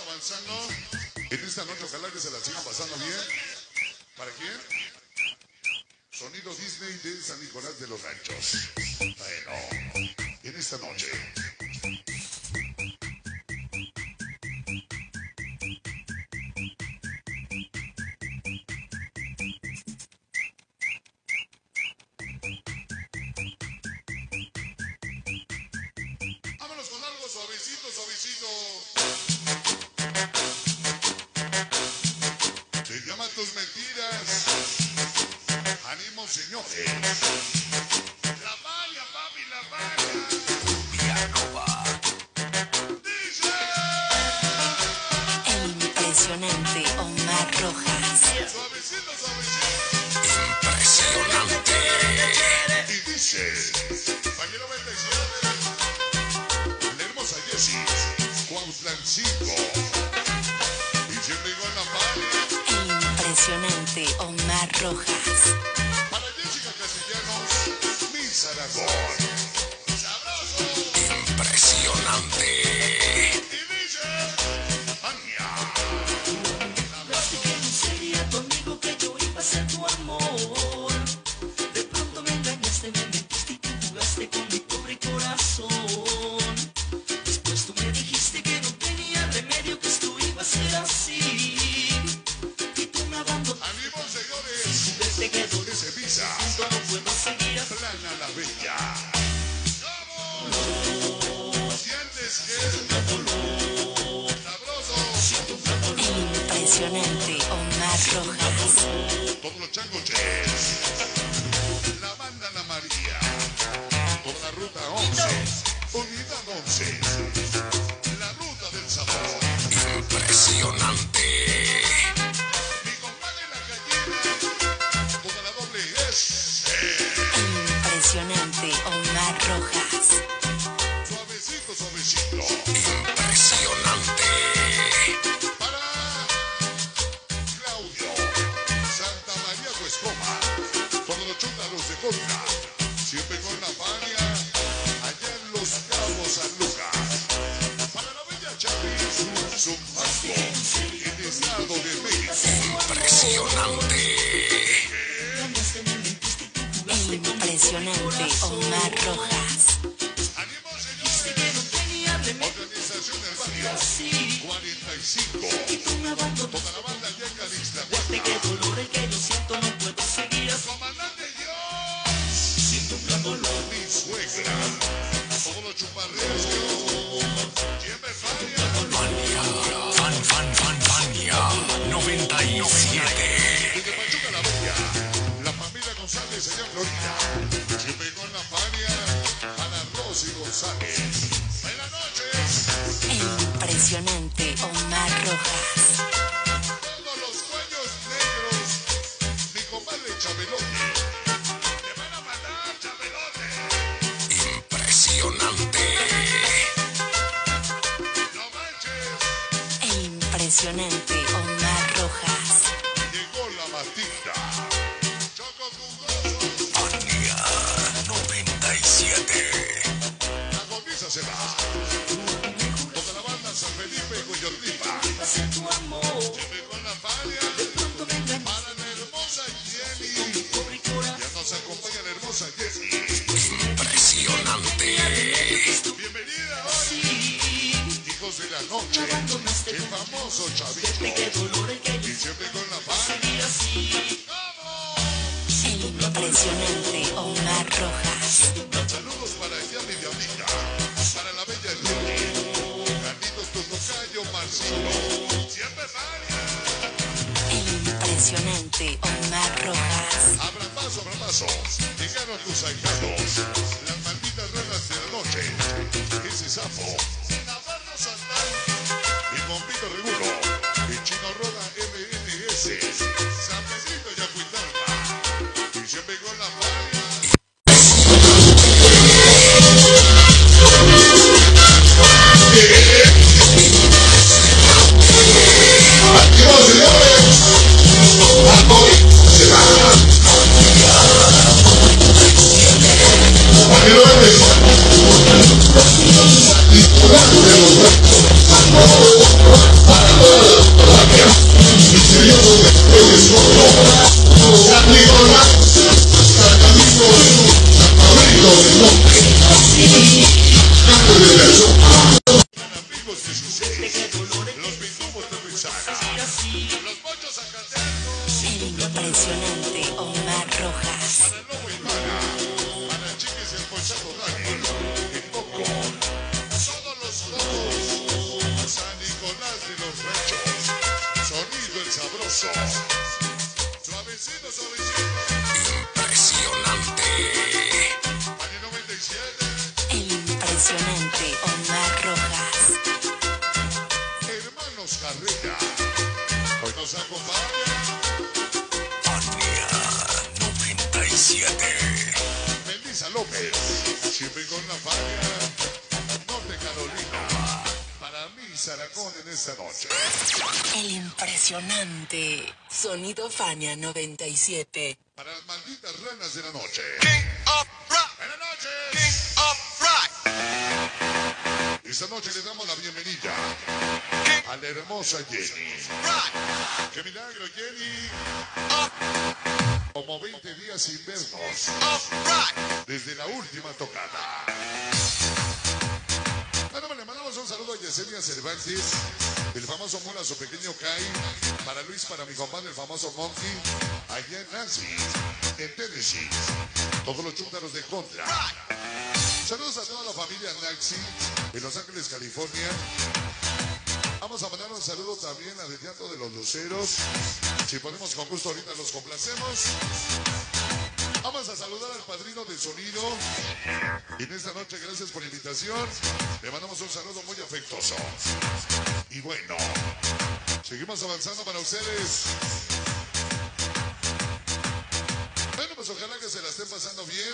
avanzando. En esta noche ojalá que se la sigan pasando bien. ¿Para quién? Sonido Disney de San Nicolás de los Ranchos. Bueno, en esta noche. Vámonos con algo suavecito, suavecito. Se llama Tus Mentiras. Ánimo, señores. La valla, papi, la valla. Villanova. Dice. El impresionante Omar Rojas. Suavecito, suavecito. Impresionante. Y dice. Valle noventa y siete. La hermosa Jessie. Cuautlancico. Y siempre con la pali. El impresionante Omar Rojas. Para Jessica Castellanos. Mi Aragón. Sabroso. Impresionante. Y dice. Ania. Que no sería tu amigo, que yo iba a ser tu amor. De pronto me engañaste, me mentiste y tú jugaste con mi pobre corazón. Después tú me dijiste que no tenía remedio, que esto iba a ser así. Y tú me abandonaste. Ánimo, señores. Desde que tú Que se pisa. no puedo seguir así. Plana la bella. ¿Cómo? ¿Sientes que es sabroso? El impresionante Omar Rojas. Todos los changoches. La banda La María. Por la ruta once. Unidad once. La ruta del sabor. Impresionante. Mi compadre La Gallina. Toda la doble S. El impresionante Omar Rojas. Suavecito, suavecito. Impresionante. Para Claudio Santa María Huescoma, todos los chúntaros de contra, siempre con la Fania, allá en Los Cabos San Lucas. Para la bella Chavis, Zumbasto, en estado de México. Impresionante. El impresionante Omar Rojas. ¡Ánimo, señores! Organización del Barrio, cuarenta y cinco. Toda la banda allá en Calixtlahuaca. Qué dolor el que yo siento, no puedo seguir así. Comandante Dios, la dolor mi suegra, todos los chuparreos, siempre falla. Fania. Fan, fan, fan, Fania. noventa y siete. Desde Pachuca la Bella, la familia González, señor Florida, siempre con la Fania, para Rosy González. Buenas noches, El impresionante Omar Rojas. todos los cuellos negros, mi compadre Chabelote, te van a matar, Chabelote. Impresionante. No manches, El impresionante Omar Rojas. llegó la matita. Choco jugoso, Fania. noventa y siete. la gomisa se va. Toda la banda San Felipe y Coyorripa. Ser tu amor. Siempre con la Fania, Pronto me engañaste, para la hermosa Jenny. pobre corazón. Ya nos acompaña la hermosa Jenny. Impresionante. Bienvenida hoy, hijos de la noche. El famoso Chavito. Qué dolor el que yo Y siempre con la Fania. seguir así. ¡Vamos! El impresionante Omar Rojas. Saludos para Yanni de Amiga. Para la bella Jenny. Carlitos tu tocayo Marcelo. Siempre Fania. El impresionante Omar Rojas. Abra paso, abra paso. Llegaron tus ahijados. Las malditas ranas de la noche. Ese sapo. Navarro Santán. El bombito Regulo. El chino Roda M N S. San Pedrito Yacuitalpa. Y siempre con la Fania. ¡Activos, señores! ¡Hoy se va! ¡Para que lo veas! impresionante Omar Rojas. Para el lobo Ivana, para Chiques y el Pochado Dani, el Coco, todos los lobos, San Nicolás de los Rechos, sonido el sabroso, suavecito, suavecito, Impresionante. Año noventa y siete, El impresionante Omar Rojas. hermanos Carrera, hoy nos acompaña Fania noventa y siete. Melissa López, siempre con la Fania, Norte Carolina, para mí Saracón en esta noche. El impresionante Sonido Fania noventa y siete. Para las malditas ranas de la noche. King of Rock. Buenas noches. King of Rock. Esta noche le damos la bienvenida a la hermosa Jenny. Rock. ¡Qué milagro, Jenny! Of, Como veinte días sin vernos of Rock. desde la última tocada. Bueno, le mandamos un saludo a Yesenia Cervantes, el famoso Mula, su pequeño Kai, para Luis, para mi compadre, el famoso Monkey, allá en Nancy, en Tennessee, todos los chúntaros de contra. Saludos a toda la familia Naxi, en Los Ángeles, California. Vamos a mandar un saludo también al Teatro de los Luceros. Si podemos, con gusto, ahorita los complacemos. Vamos a saludar al padrino del sonido. Y en esta noche, gracias por la invitación. Le mandamos un saludo muy afectuoso. Y bueno, seguimos avanzando para ustedes. Bueno, pues ojalá que se la estén pasando bien.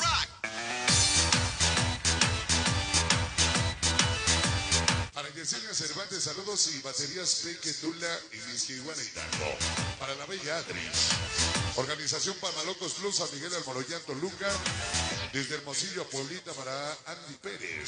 Para Yesenia Cervantes, saludos y baterías Peque, Tula y Misquihuana Hidalgo. Para la bella Adris. Organización Palmalocos Plus, San Miguel Almoloyán, Toluca. Desde Hermosillo a Pueblita para Andy Pérez.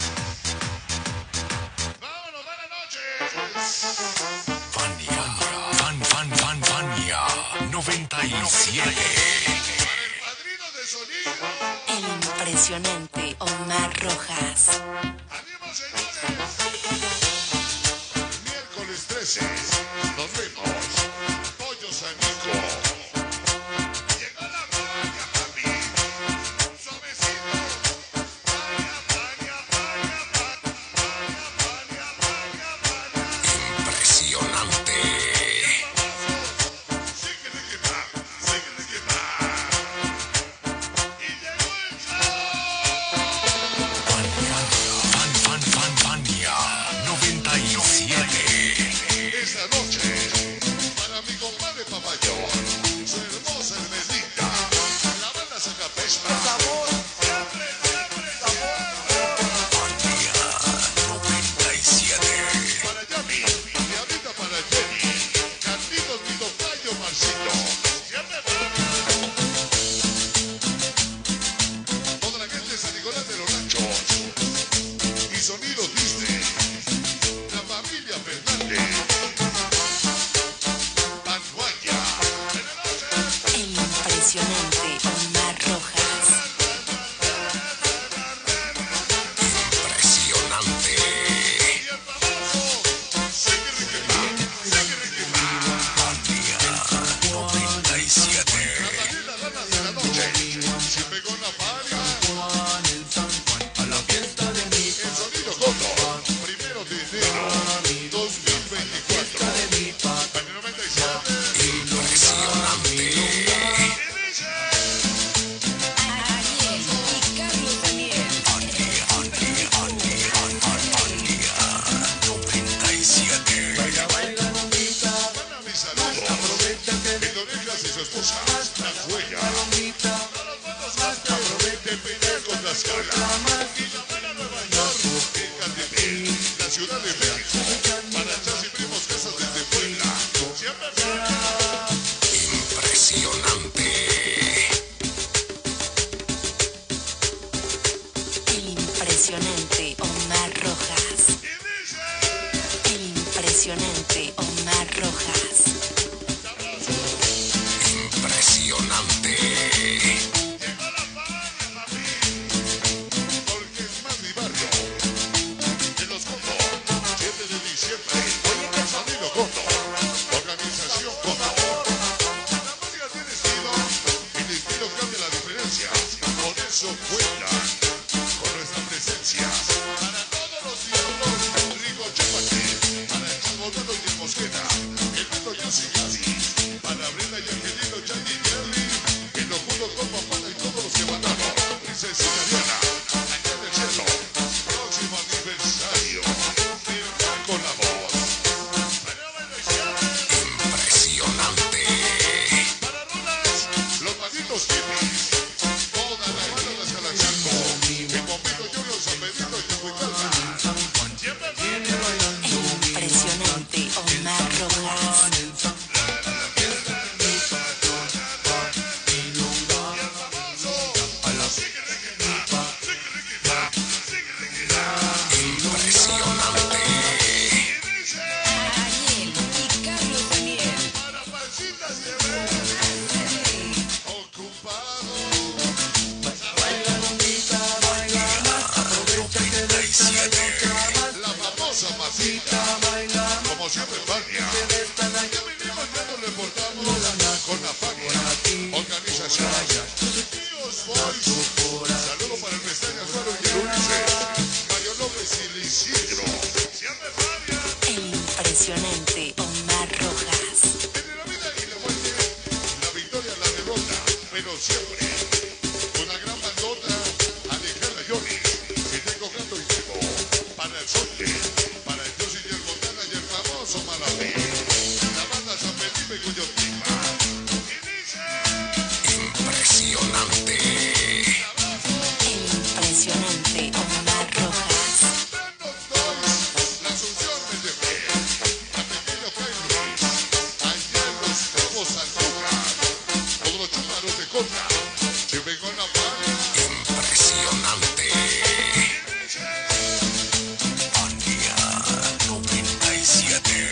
¡Vámonos, buenas noches! Fania. Fan, fan, fan, Fania noventa y siete. Para el padrino de sonido. El impresionante Omar Rojas. ¡Ánimo, señores! Miércoles trece. Nos vemos. Pollo Sanico. Llegó la Fania, papi. Suavecito. Fania, Fania, Fania, Fania, Fania, Fania, Fania. Impresionante. Síguele que va, síguele que va. Y llegó el show. Fania. Fan, fan, fan, Fania noventa y siete. Esta noche, para mi compadre Papayón, su hermosa Hermelita, la banda Zacapespa. Siempre, siempre, siempre. Fania noventa y siete. Para Yami, y ahorita para Jenny, Carlitos, mi tocayo, Marcito. Siempre va. Toda la gente de San Nicolás de los Ranchos. Y sonido Disney. La familia Fernández. Panguaya. Buenas noches. El impresionante Omar Rojas. Impresionante. Y el famoso Siquiriquimá, Siquiriquimá. Fania noventa y siete. La Daniela Ranas de la noche. Siempre con la Fania. El sonido Coto. Primero de enero dos mil veinticuatro. Año noventa y siete. Impresionante. Y dice. Ariel y Carlos Daniel. Fania, Fania, Fania, Fania noventa y siete. Manda mi saludo. El Orejas y su esposa. La Huella. Todos los buenos antes de pelear con la escala. Y la buena Nueva York. El Catepec. La Ciudad de México. Para Chas y Primos Casas desde Puebla. Siempre fuera. Impresionante. El impresionante Omar Rojas. Y dice. El impresionante Omar Rojas. Impresionante. Llegó la Fania, papi. Porque es más mi barrio. De los Coto. siete de diciembre. Sonido Coto. Organización Coto. La música Impresionante, Omar Rojas. Entre la vida y la muerte, la victoria, la derrota, pero siempre una gran bandota, Alejandra Johnny, que tengo gato y tipo, para el Solte, para el José y el Montana y el famoso Malabí, la banda San Felipe Coyotipa. Y dice... Impresionante. Impresionante, Omar Rojas. La Asunción me debe, la pequeña Félix, allá en los Cabos Andújar, todos los chúmaros de contra, se vengo en la pared. Impresionante. Ania noventa y siete.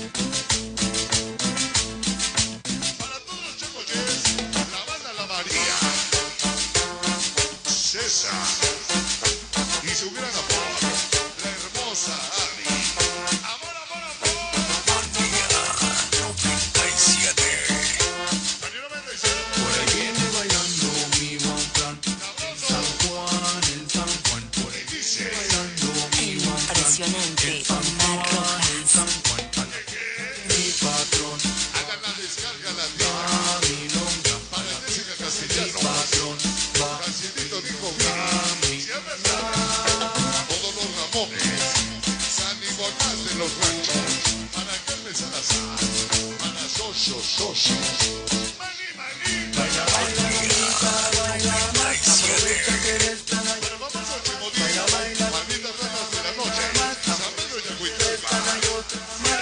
Para todos los chocoches, la banda La María, César y su gran amor, la hermosa Ari. Amor, amor, amor. Ania noventa y siete. Año noventa y siete. Por ahí viene bailando mi Juan Fran, en San Juan, en San Juan. Por ahí Dice, bailando mi Juan Fran, Impresionante, en San Omar Juan, en Rojas. San Juan. Mi patrón, hagan la descarga latina a mi longa, para Jessica mi Castellano. patrón, va Cancilito dijo a bien. mi Siempre saben, todos los Ramones, San Nicolás de los Ranchos, para Carmen Salazar, para Socho, Socho. Mani, mani. baila, baila, bonita, baila más, aprovecha que eres tan allá, Pero vamos al último día. Malditas ramas de la noche. San Pedro y Aguitalpa. tan allá, otra más.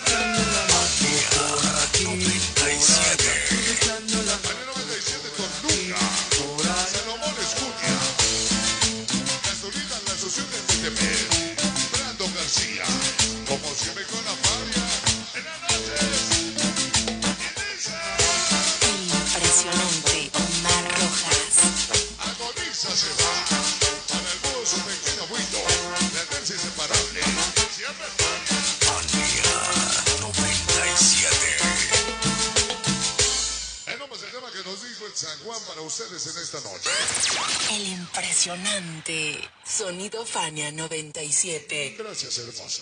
Por aquí, noventa y siete. echando la Año noventa y siete, Tortuga. por ahí. Salomón Escutia. Gasolina, la Asunción de Metepec. Brando García. Como siempre con la Fabia. En las noches. Y dice, Impresionante, Omar Rojas. agoniza se va. Para el mundo su pequeño buito. La tercia inseparable. Siempre Fabia. Ania noventa y siete. El nombre es el tema que nos dijo el San Juan para ustedes en esta noche. El impresionante. Sonido Fania noventa y siete. Gracias, hermosa.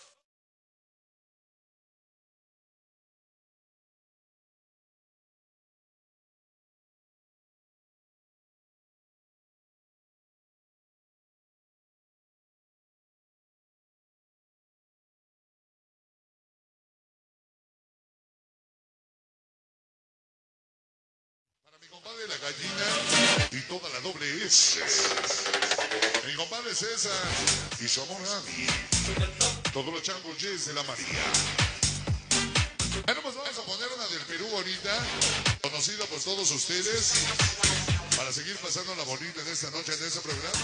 Para mi compadre La Gallina y toda la doble S. Mi compadre César y su amor Ami. Todos los changuches de la María. Bueno, pues vamos a poner una del Perú bonita, conocida por todos ustedes, para seguir pasando la bonita en esta noche, en este programa.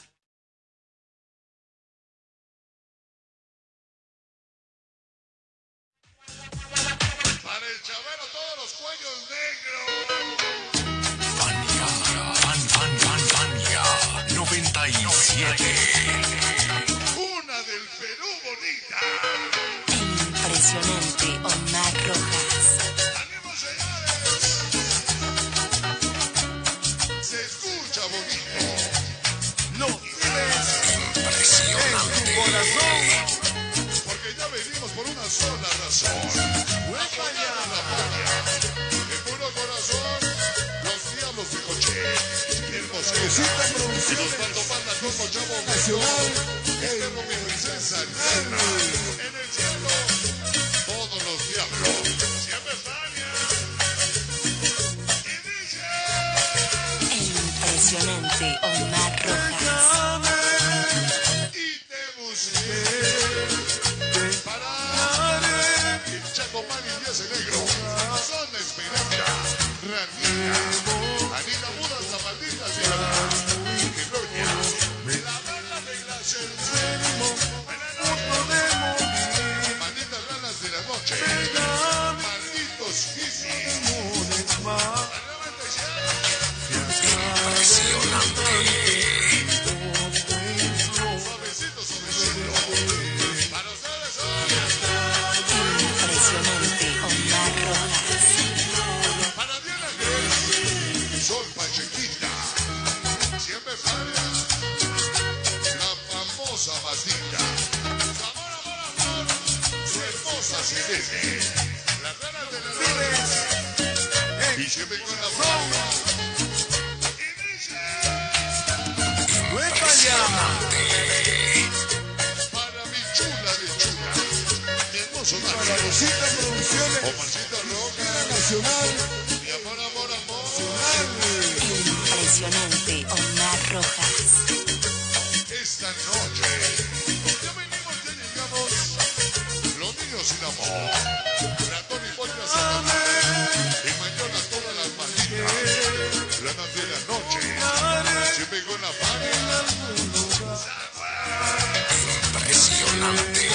Para el chavero, todos los cuellos negros. Fania, fan, fan, fan, Fania noventa y siete. Una del Perú bonita. Impresionante, Omar Rojas. ¡Ánimo, señores! Se escucha bonito. No tienes Impresionante. porque ya venimos por una sola razón. Apoyar a la Fania. De puro corazón, los diablos de Coche. El Mosqueta. Y los Bando Banda como Chavo Nacional. Este mi princesa Diana. En el cielo, todos los diablos. Siempre Fania. Y dice... Impresionante, Omar Rojas. Y te busqué para el Chaco Man y Díaz el Negro. Son Esperanza, Ranita, Anita Buda, Zapatillas y la Gloria. La banda de la Malditas ranas de la noche. Malditos hippies. Impresionante. Suavecito, suavecito. Para ustedes son... Impresionante, Omar Rojas. Para Diana Gres, Rosa Celeste. Las ranas de la noche. Y siempre con la mano. Y dice. Impresionante. Para mi chula de chula. Mi hermoso Para Daniel. Rosita Producciones Omarcito Roja. Nacional. Mi amor, amor, amor. Impresionante, Omar Rojas. Esta noche. Ya venimos, ya llegamos. Los niños sin amor. Ratón y Polka Satanás. Y mañana todas las malditas. Ranas de la noche. Siempre con la pared. Impresionante.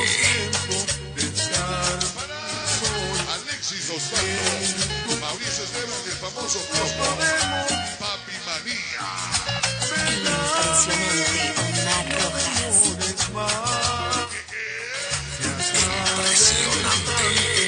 Para Alexis Osvaldo. Mauricio Esteban, el famoso Cosmo. Papi Manía. Impresionante, Omar Rojas. Impresionante.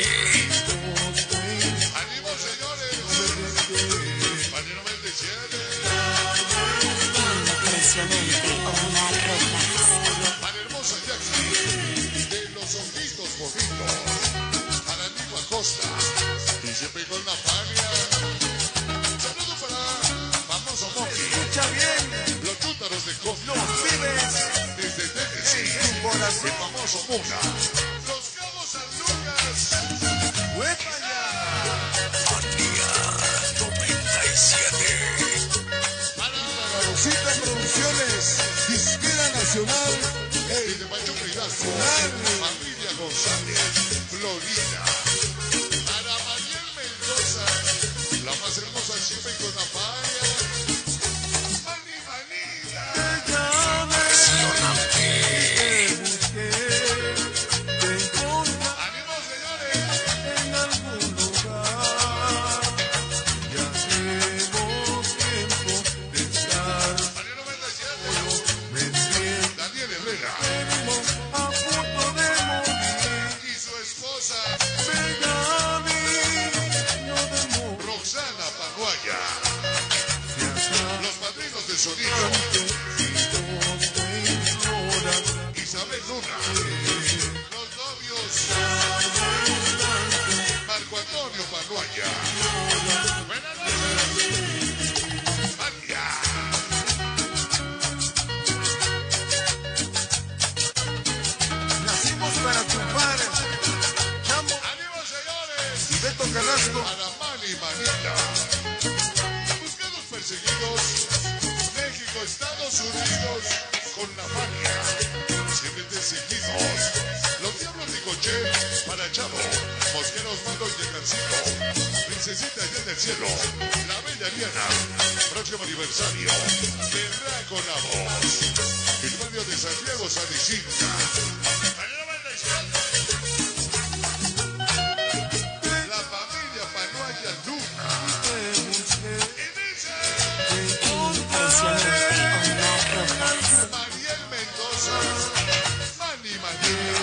¡Ánimo, señores! Para el noventa y siete. Impresionante, Omar Rojas. Para hermosa Jackie. De los ojitos bonitos. Para Antigua Costa. Y siempre con la Fania. Saludos para famoso Moki. Escucha bien. Los chútaros de Costa. Los pibes Desde Tennessee. en tu corazón. El famoso Muna. Los Cabos San Lucas. ¡Huepa ya! Manía noventa y siete. Para Para Rosita Producciones. Disquera Nacional. y El de Pachuca Hidalgo. Familia González. Florida. Para Mariel Mendoza. La más hermosa siempre con la Fania. Mani Manita. Impresionante. ¡Ánimo, señores! En algún lugar ya tenemos tiempo de estar. Para el noventa y siete. Me siento Daniel Herrera. a punto de morir. Y su esposa. Venga a mí, no demoro. Roxana Panuaya. Si hasta Los padrinos de sonido. todos te imploran, Isabel Luna. Los novios. Marco Antonio Panuaya. Buenas noches. Magia. nacimos para triunfar. Chamo ¡Ánimo, señores! y Beto Carrasco. Para Mani Manita. Buscados perseguidos. México, Estados Unidos. Con la magia. Siempre perseguidos. Los diablos de Coche. Para Chavo. Mosqueros Mando y el Cancino. Princesita allá en el cielo. La bella Diana. Próximo aniversario. Vendrá con la voz. El barrio de Santiago, San Isidro. La familia Panuaya Luna. Y dice Impresionante, Omar Rojas. Mariel Mendoza. Mani Manita.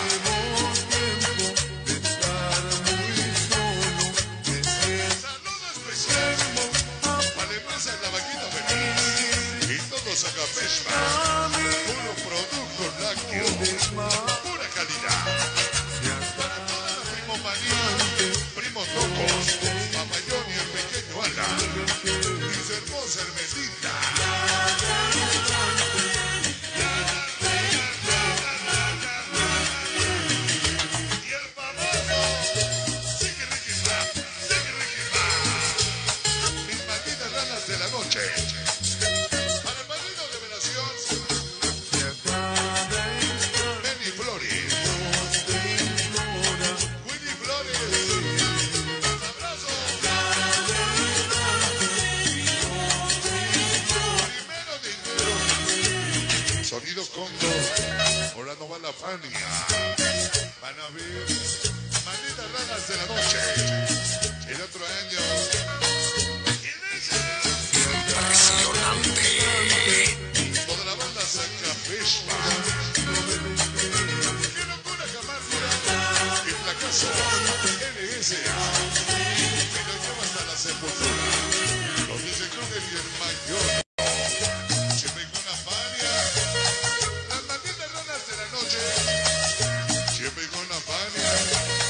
Saludo especial para la empresa La Vaquita Feliz. Y todos a Capespa. Puro producto lácteo. Pura calidad. Para toda la primomanía. Primo Tocos. Papayón y el pequeño Alan. Y su hermosa Hermesita. Y el famoso Sigue Ricky Rap, Sigue Ricky Rap. Mis malditas ranas de la noche. Para el padrino de Velación, Benny Flores, Willy Flores. Un abrazo. Primero de enero. Sonido Congo. Ahora no va la Fania. Van a ver. Malditas ranas de la noche. El otro año. Y dice. Impresionante. Toda la banda saca Vespa. ¡Qué locura, Camargo! El fracaso. L S A. Me lo lleva hasta la sepultura. Los dice Kruger y el mayor. Siempre con la Fania. Las malditas ranas de la noche. Siempre con la Fania.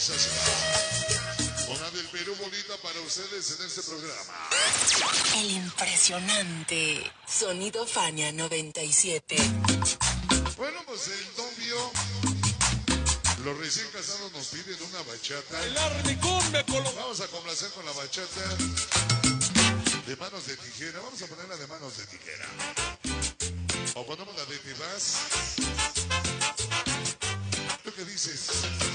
organización. Una del Perú bonita para ustedes en este programa. El impresionante Sonido Fania noventa y siete. Bueno, pues el novio, los recién casados nos piden una bachata. Vamos a complacer con la bachata de manos de tijera. Vamos a ponerla de manos de tijera. O ponemos la de Tibás. ¿Tú qué dices?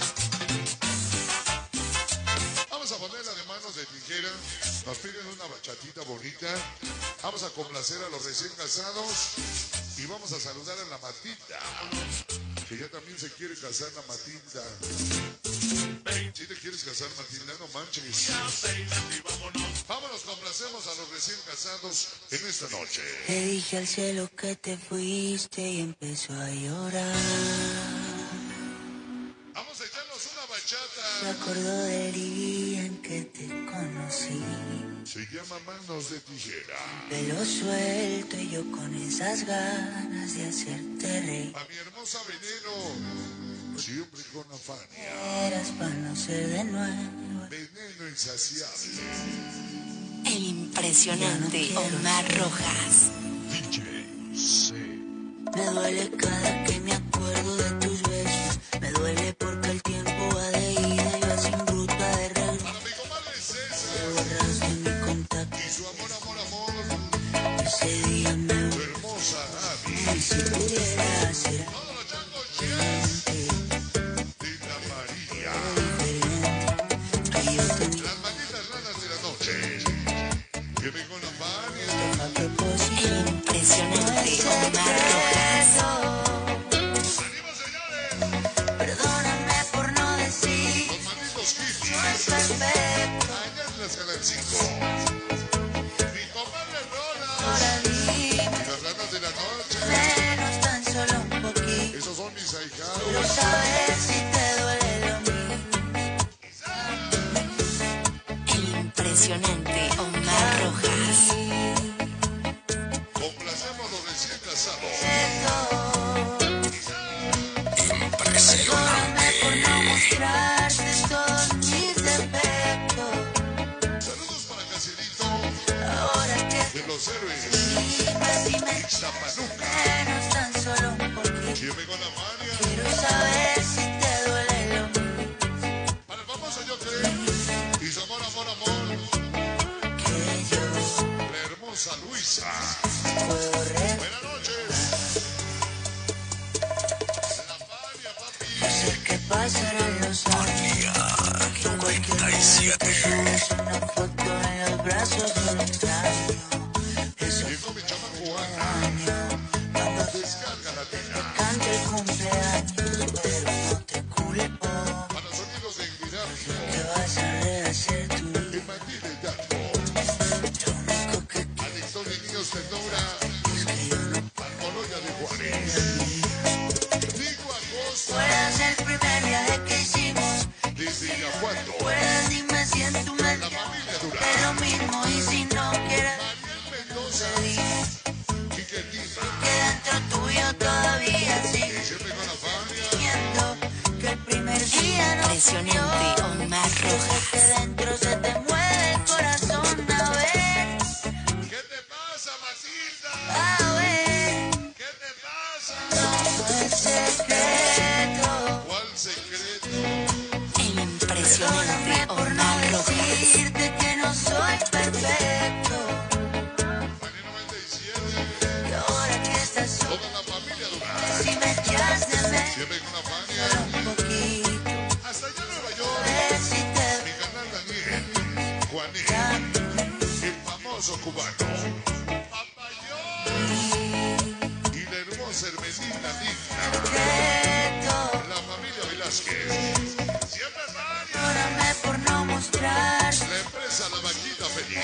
Vamos a ponerla de manos de tijera. Nos piden una bachatita bonita. Vamos a complacer a los recién casados. Y vamos a saludar a la Matilda, que ya también se quiere casar la Matilda. Si te quieres casar, Matilda, no manches. Vámonos, complacemos a los recién casados en esta noche. Le dije al cielo que te fuiste y empezó a llorar. Vamos a echarnos una Se bachata. acordó del día en que te conocí. Se llama Manos de Tijera. Pelo suelto y yo con esas ganas de hacerte reír. A mi hermosa Veneno, siempre con Afania. Eras para no ser de nuevo. Veneno insaciable. El impresionante Omar Rojas. D J C. Me duele cada que me acuerdo de tus besos. Me duele porque el tiempo va de ida y va sin ruta de regreso. Para mi comadre Te César borraste mi contacto. y su amor, amor, amor. Ese día me Su hermosa Abby. voy. Si pudiera ser Todos los changos chicas de la María. diferente, que yo te Las malditas ranas de la noche. Que vengo a la Fania. a propósito. El impresionante Omar Rojas. ¡Ánimo, señores! Perdóname por no decir Los malditos soy hippies. perfecto. Allá en las Galaxico. Mi comadre Rola. Ahora dime Y las ranas de la noche. menos, tan solo un poquito. Esos son mis Quiero ahijados. saber si te duele lo mío. El impresionante Omar Rojas. Complacemos los recién casados. Perdóname por no mostrarte todos mis defectos. Saludos para Caserito Ahora que de los héroes. dime si me Ixtapaluca. menos, tan solo un poquito. Que vengo a la Fania. Quiero saber si te duele lo mío. Para el famoso Yo Creo. Y su amor, amor, amor. Que yo La hermosa Luisa. puedo recordar. Buenas noches. La Fania, papi. Sé que pasarán los años. Que cualquier noventa y siete. momento subes una foto en los brazos de un extraño. Eso Llegó mi chama cubana. año. Cuando te Descarga latina. cante el cumpleaños, pero no te culpo. Para sonidos de Hidalgo. Que vas a rehacer tu vida. En Matilde Hidalgo. Lo único que Adictón de niños ternura. quiero es que yo no Almoloya de Juárez. Digo Acosta. puedas el primer viaje que hicimos. Desde Irapuato. Puedas, dime si en tu La mente familia es Durán. lo mismo. Y si no quieres, Mariel Mendoza. te dime Quique Lima. que dentro tuyo todavía sigue Y siempre con la Fania. siendo que el primer día no Impresionante Omar que Rojas. dentro se te mueve el corazón. A ver, ¿Qué te pasa, Matilda? a ver, ¿Qué te pasa? no es secreto. ¿Cuál secreto? El impresionante Perdóname por no Omar Rojas. decirte que no soy perfecto. Fania noventa y siete. Y ahora que estás sola, Toda la familia Durán. si me echas de menos Siempre con la Fania. un poquito, Hasta allá en Nueva a York. ver si te Mi canal Daniel. Juanín. El famoso cubano. Papayón. Y la hermosa Hermelina Digna. secreto. La familia Velázquez. Siempre Fania. Perdóname por no mostrar La empresa La Vaquita Feliz.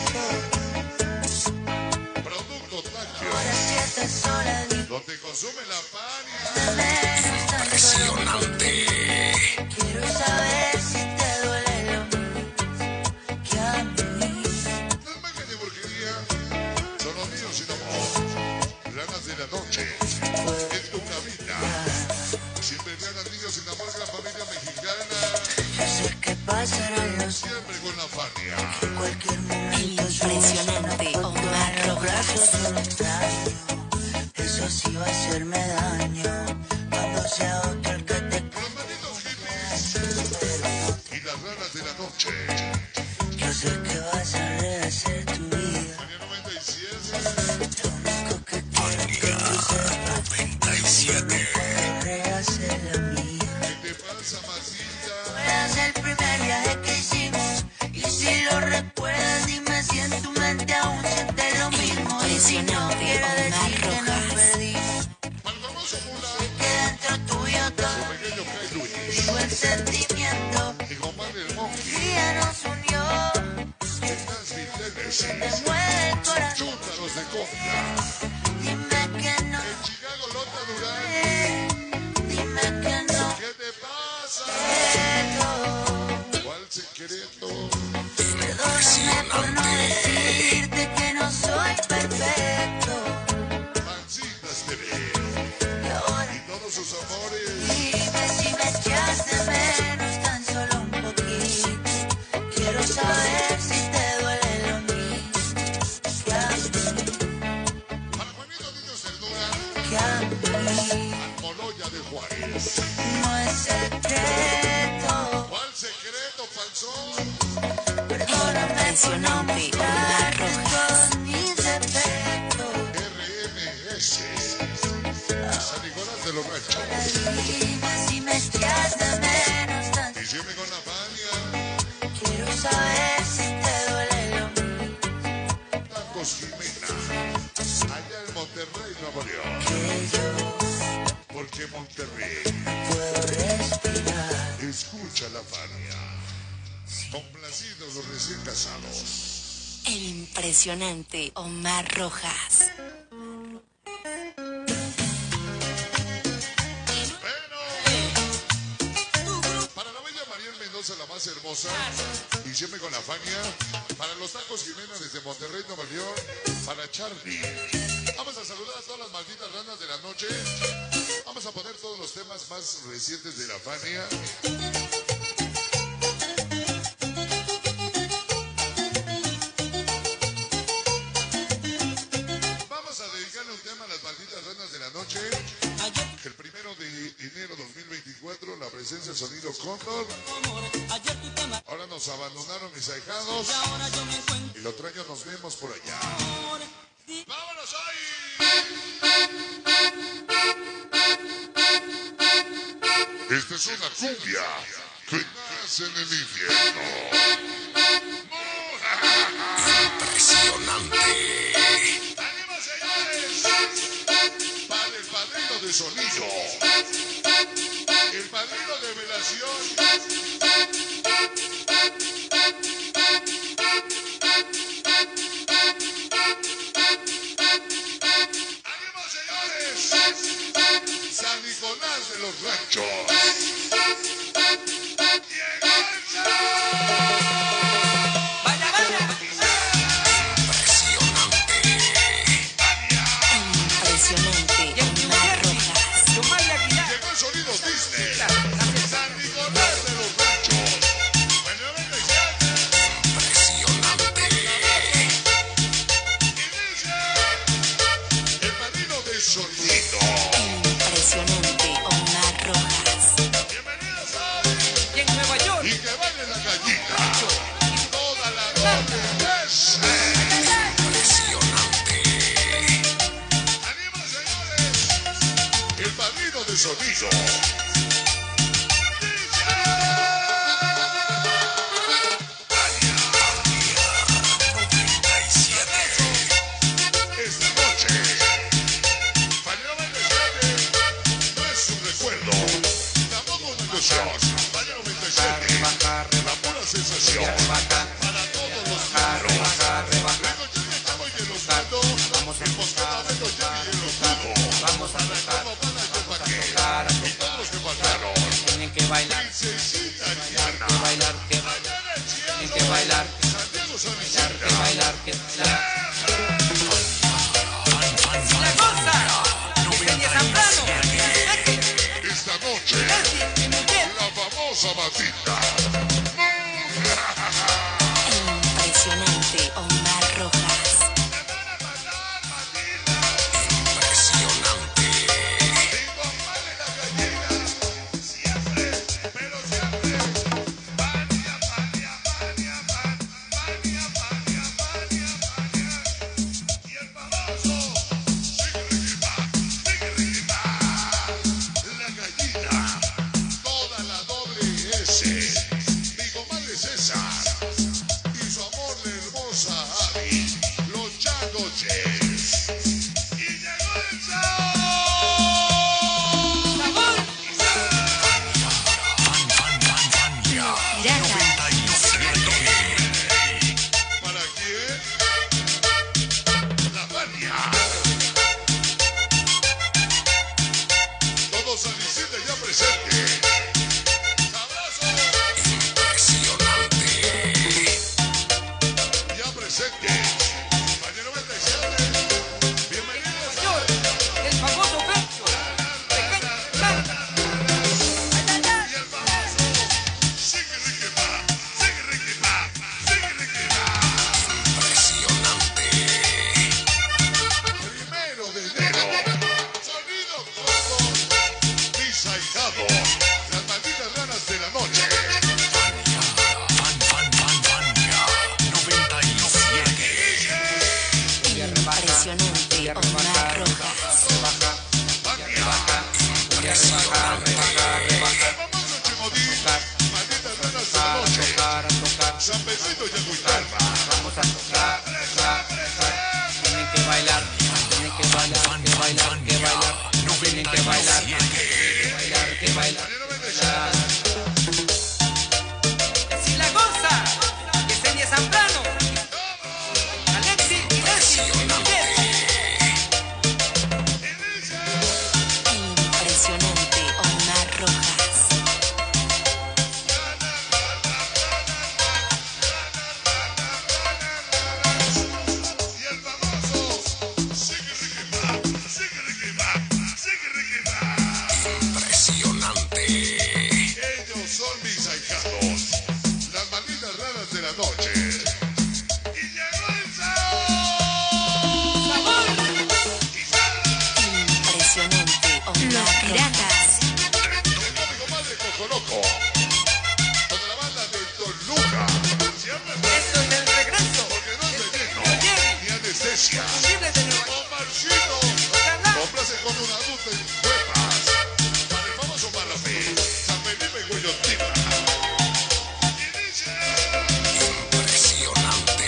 Producto Tacchio. ahora si estás sola, dime Donde consume la Fania. menos, tan solo un Impresionante. poquito. Quiero saber si te duele lo mismo que a mí. No es magia ni porquería. Son los niños sin amor. Ranas de la noche. En tu cabina. Siempre ranas, niños sin amor, gran familia mexicana. pasarán los Siempre con la Fania. en cualquier momento. Impresionante, Omar Rojas. Eso sí va a hacerme daño cuando sea otro el que te Los malditos hippies y las raras de la noche. yo sé que vas a rehacer tu vida. Fania noventa y siete. Lo único que quiero es que tú sepas noventa y siete. que rehacer la mía. ¿Qué te pasa, masita? Recuerdas el primer viaje que hicimos y si lo recuerdas dime si en tu mente aún sientes lo mismo y si no quiero decir que nos perdimos. Al famoso mula, Que dentro tuyo su todo pequeño Kai Luis. vivo el sentimiento Y compadre el Monkey. que ya nos unió. Estás mi Te Tennessee. mueve el corazón. Chúntalos de contra. Dime que no, En Chicago, Lota Durán. dime que no. ¿Qué te pasa? ¿Cuál secreto? Perdóname por no decirte que no soy perfecto. Mancitas T V. Y ahora Y todos sus amores. dime si me echas de menos tan solo un poquito. Quiero saber si te duele lo mismo que a mí, Para Juanito Niños Ternura. que a mí. Moloya de Juárez. No es secreto. ¿Cuál secreto, falsón? Perdóname por no Impresionante, Omar mostrarte Rojas. todos mis defectos. R M S. San Nicolás de los Ranchos. Dime si me echas de menos tan Y siempre con la Fania. quiero saber si te duele lo mismo Tacos Jimena. Allá en Monterrey, Nuevo León. que yo. Porque Monterrey Puedo respirar. escucha la Fania. Complacidos los recién casados. El impresionante Omar Rojas. Bueno, para la bella Mariel Mendoza, la más hermosa, y siempre con la Fania, para los tacos Jimena desde Monterrey, Nuevo León, para Charlie. Vamos a saludar a todas las malditas ranas de la noche. Vamos a poner todos los temas más recientes de la Fania. Vamos a dedicarle un tema a las malditas ranas de la noche. El primero de enero dos mil veinticuatro, la presencia del sonido Cóndor. Ahora nos abandonaron mis ahijados. Y el otro año nos vemos por allá. ¡Vámonos hoy! Esta es una cumbia que nace en el infierno. Impresionante. ¡Ánimo, señores! Para el padrino de sonido, el padrino de velación. ¡Ánimo, señores! San Nicolás de los Ranchos. ¡Llegó el show! Impresionante. Impresionante Omar Rojas. Llegó el sonido Disney. San Nicolás de los Ranchos. En noventa y siete. Impresionante. Inicia el padrino de sonido. Impresionante Omar Rojas. Bienvenidos hoy. Y que baile la gallina. Toda la noche. Impresionante. ¡Anima, señores! El padrino de sonido. noventa y siete. Esta noche, Fania noventa y siete no es un recuerdo, tampoco una ilusión. Fania noventa y siete, la pura sensación para todos los miembros. Vengo yo y estamos y en los bandos, el Mosqueta Vendo Jerry y en los bandos. Vamos a Como tocar, van a Yopaqué, tocar, y todos los que faltaron. tienen que bailar, Princesita Ariana, que bailar, que bailar, allá en el tienen Chiano, que bailar, San Diego, San que Vicente. bailar, que bailar. Esta noche, la famosa batita. Las malditas ranas de la noche. Fan, fan, fan, Fania noventa y siete. Impresionante, Omar Rojas. Famoso Chimodín. Malditas ranas de la noche. San Pedrito y Aguitalpa. Vamos a tocar, tocar, tocar. Tienen que bailar, tienen que bailar, que bailar, que bailar. Tienen que bailar, que bailar, que bailar. Y así la goza, Yesenia Zambrano, Alexis, Alexis, Impresionante, Omar Rojas. Y el famoso Sigue-Ricky-Ma, Sigue-Ricky-Ma, Sigue-Ricky-Ma. Impresionante. Ellos son mis ahijados, las malditas ranas de la noche. Y llegó el sabor. Impresionante, Omar Piratas. Llegó mi comadre Cocoloco, con la banda de Toluca. Siempre Esto es el regreso. porque no es veneno, Jerry, ni anestesia. libre de Nueva York. Omarcito, complace con una duta en huevas. Para el famoso Malafé, San Felipe Guayotina. Y dice... Impresionante.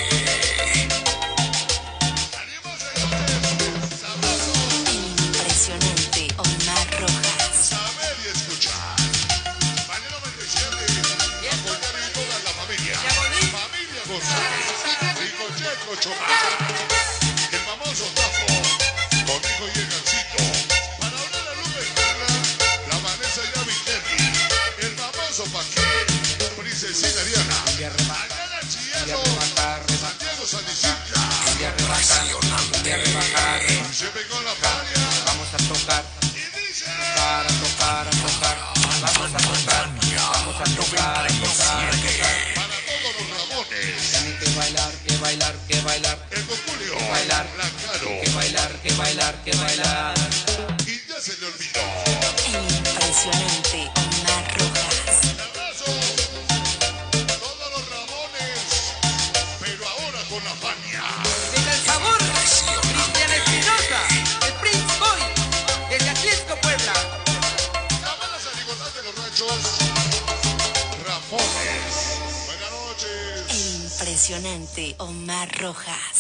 ¡Ánimo, señores! ¡Sabroso! Impresionante, Omar Rojas. Saber y escuchar. Mañana noventa y siete, apoyar en toda la familia. Familia González. Ricochet Cochomán. El famoso Tafo. Conmigo y el Gancito. Para honrar a Lupe Perla, la Vanessa y la Vitelli. El famoso Paquín. Princesina Ariana. Ariana Chillero. Santiago Sanicinca. Impresionante. Siempre con la familia. Vamos a tocar, Y dice... para tocar, a tocar. Vamos a tocar, vamos a tocar, a tocar, a tocar. Para todos los Ramones. Tienen que bailar, que bailar, que bailar. El Coculio. Bailar. La Caro. Que bailar, que bailar, que bailar. Y ya se le olvidó. Impresionante, Omar Rojas. Abrazo. Todos los Ramones. Pero ahora con la Fania. Venga el sabor, Cristian Espinosa, el Prince Boy, desde Atlisco, Puebla. La banda San de los Ranchos. Ramones. Buenas noches. Impresionante, Omar Rojas.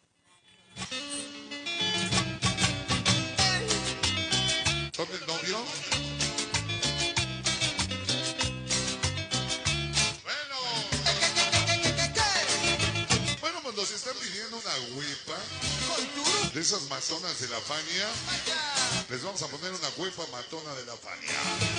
¿Son el novio? Bueno. Bueno, pues nos están pidiendo una huepa de esas matonas de la Fania. Les vamos a poner una huepa matona de la Fania.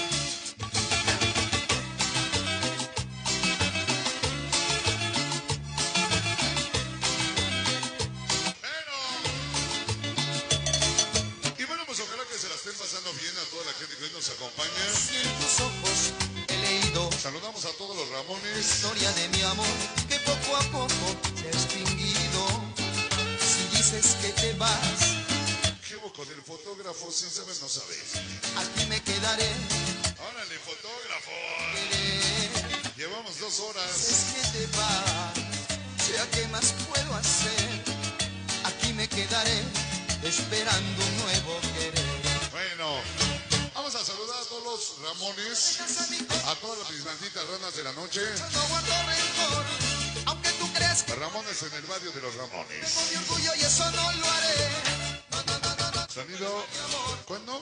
Y bueno, pues ojalá que se la estén pasando bien a toda la gente que hoy nos acompaña. En tus ojos he leído Saludamos a todos los Ramones. historia de mi amor que poco a poco se ha extinguido. Si dices que te vas, ¿Qué hubo con el fotógrafo? Sin saber, no sabes. aquí me quedaré. Órale, fotógrafo. Querer, Llevamos dos horas. es que te vas, sea qué más puedo hacer. Aquí me quedaré esperando un nuevo querer. Bueno, vamos a saludar a todos los Ramones, a todas las malditas ranas de la noche. No guardo rencor, aunque tú creas que Ramones en el barrio de los Ramones. con mi orgullo y eso no lo haré. No, no, no, no, no. Sonido, ¿cuándo?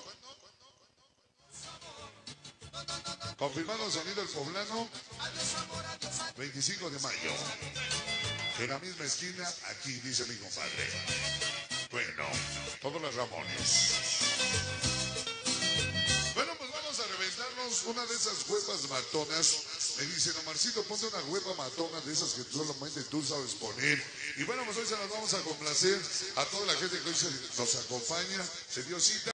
Confirmado sonido el poblano, veinticinco de mayo. En la misma esquina, aquí dice mi compadre. Bueno, todos los Ramones. Bueno, pues vamos a reventarnos una de esas huepas matonas. Me dicen, Omarcito, ponte una huepa matona de esas que solamente tú sabes poner. Y bueno, pues hoy se las vamos a complacer a toda la gente que hoy se nos acompaña. Se dio cita.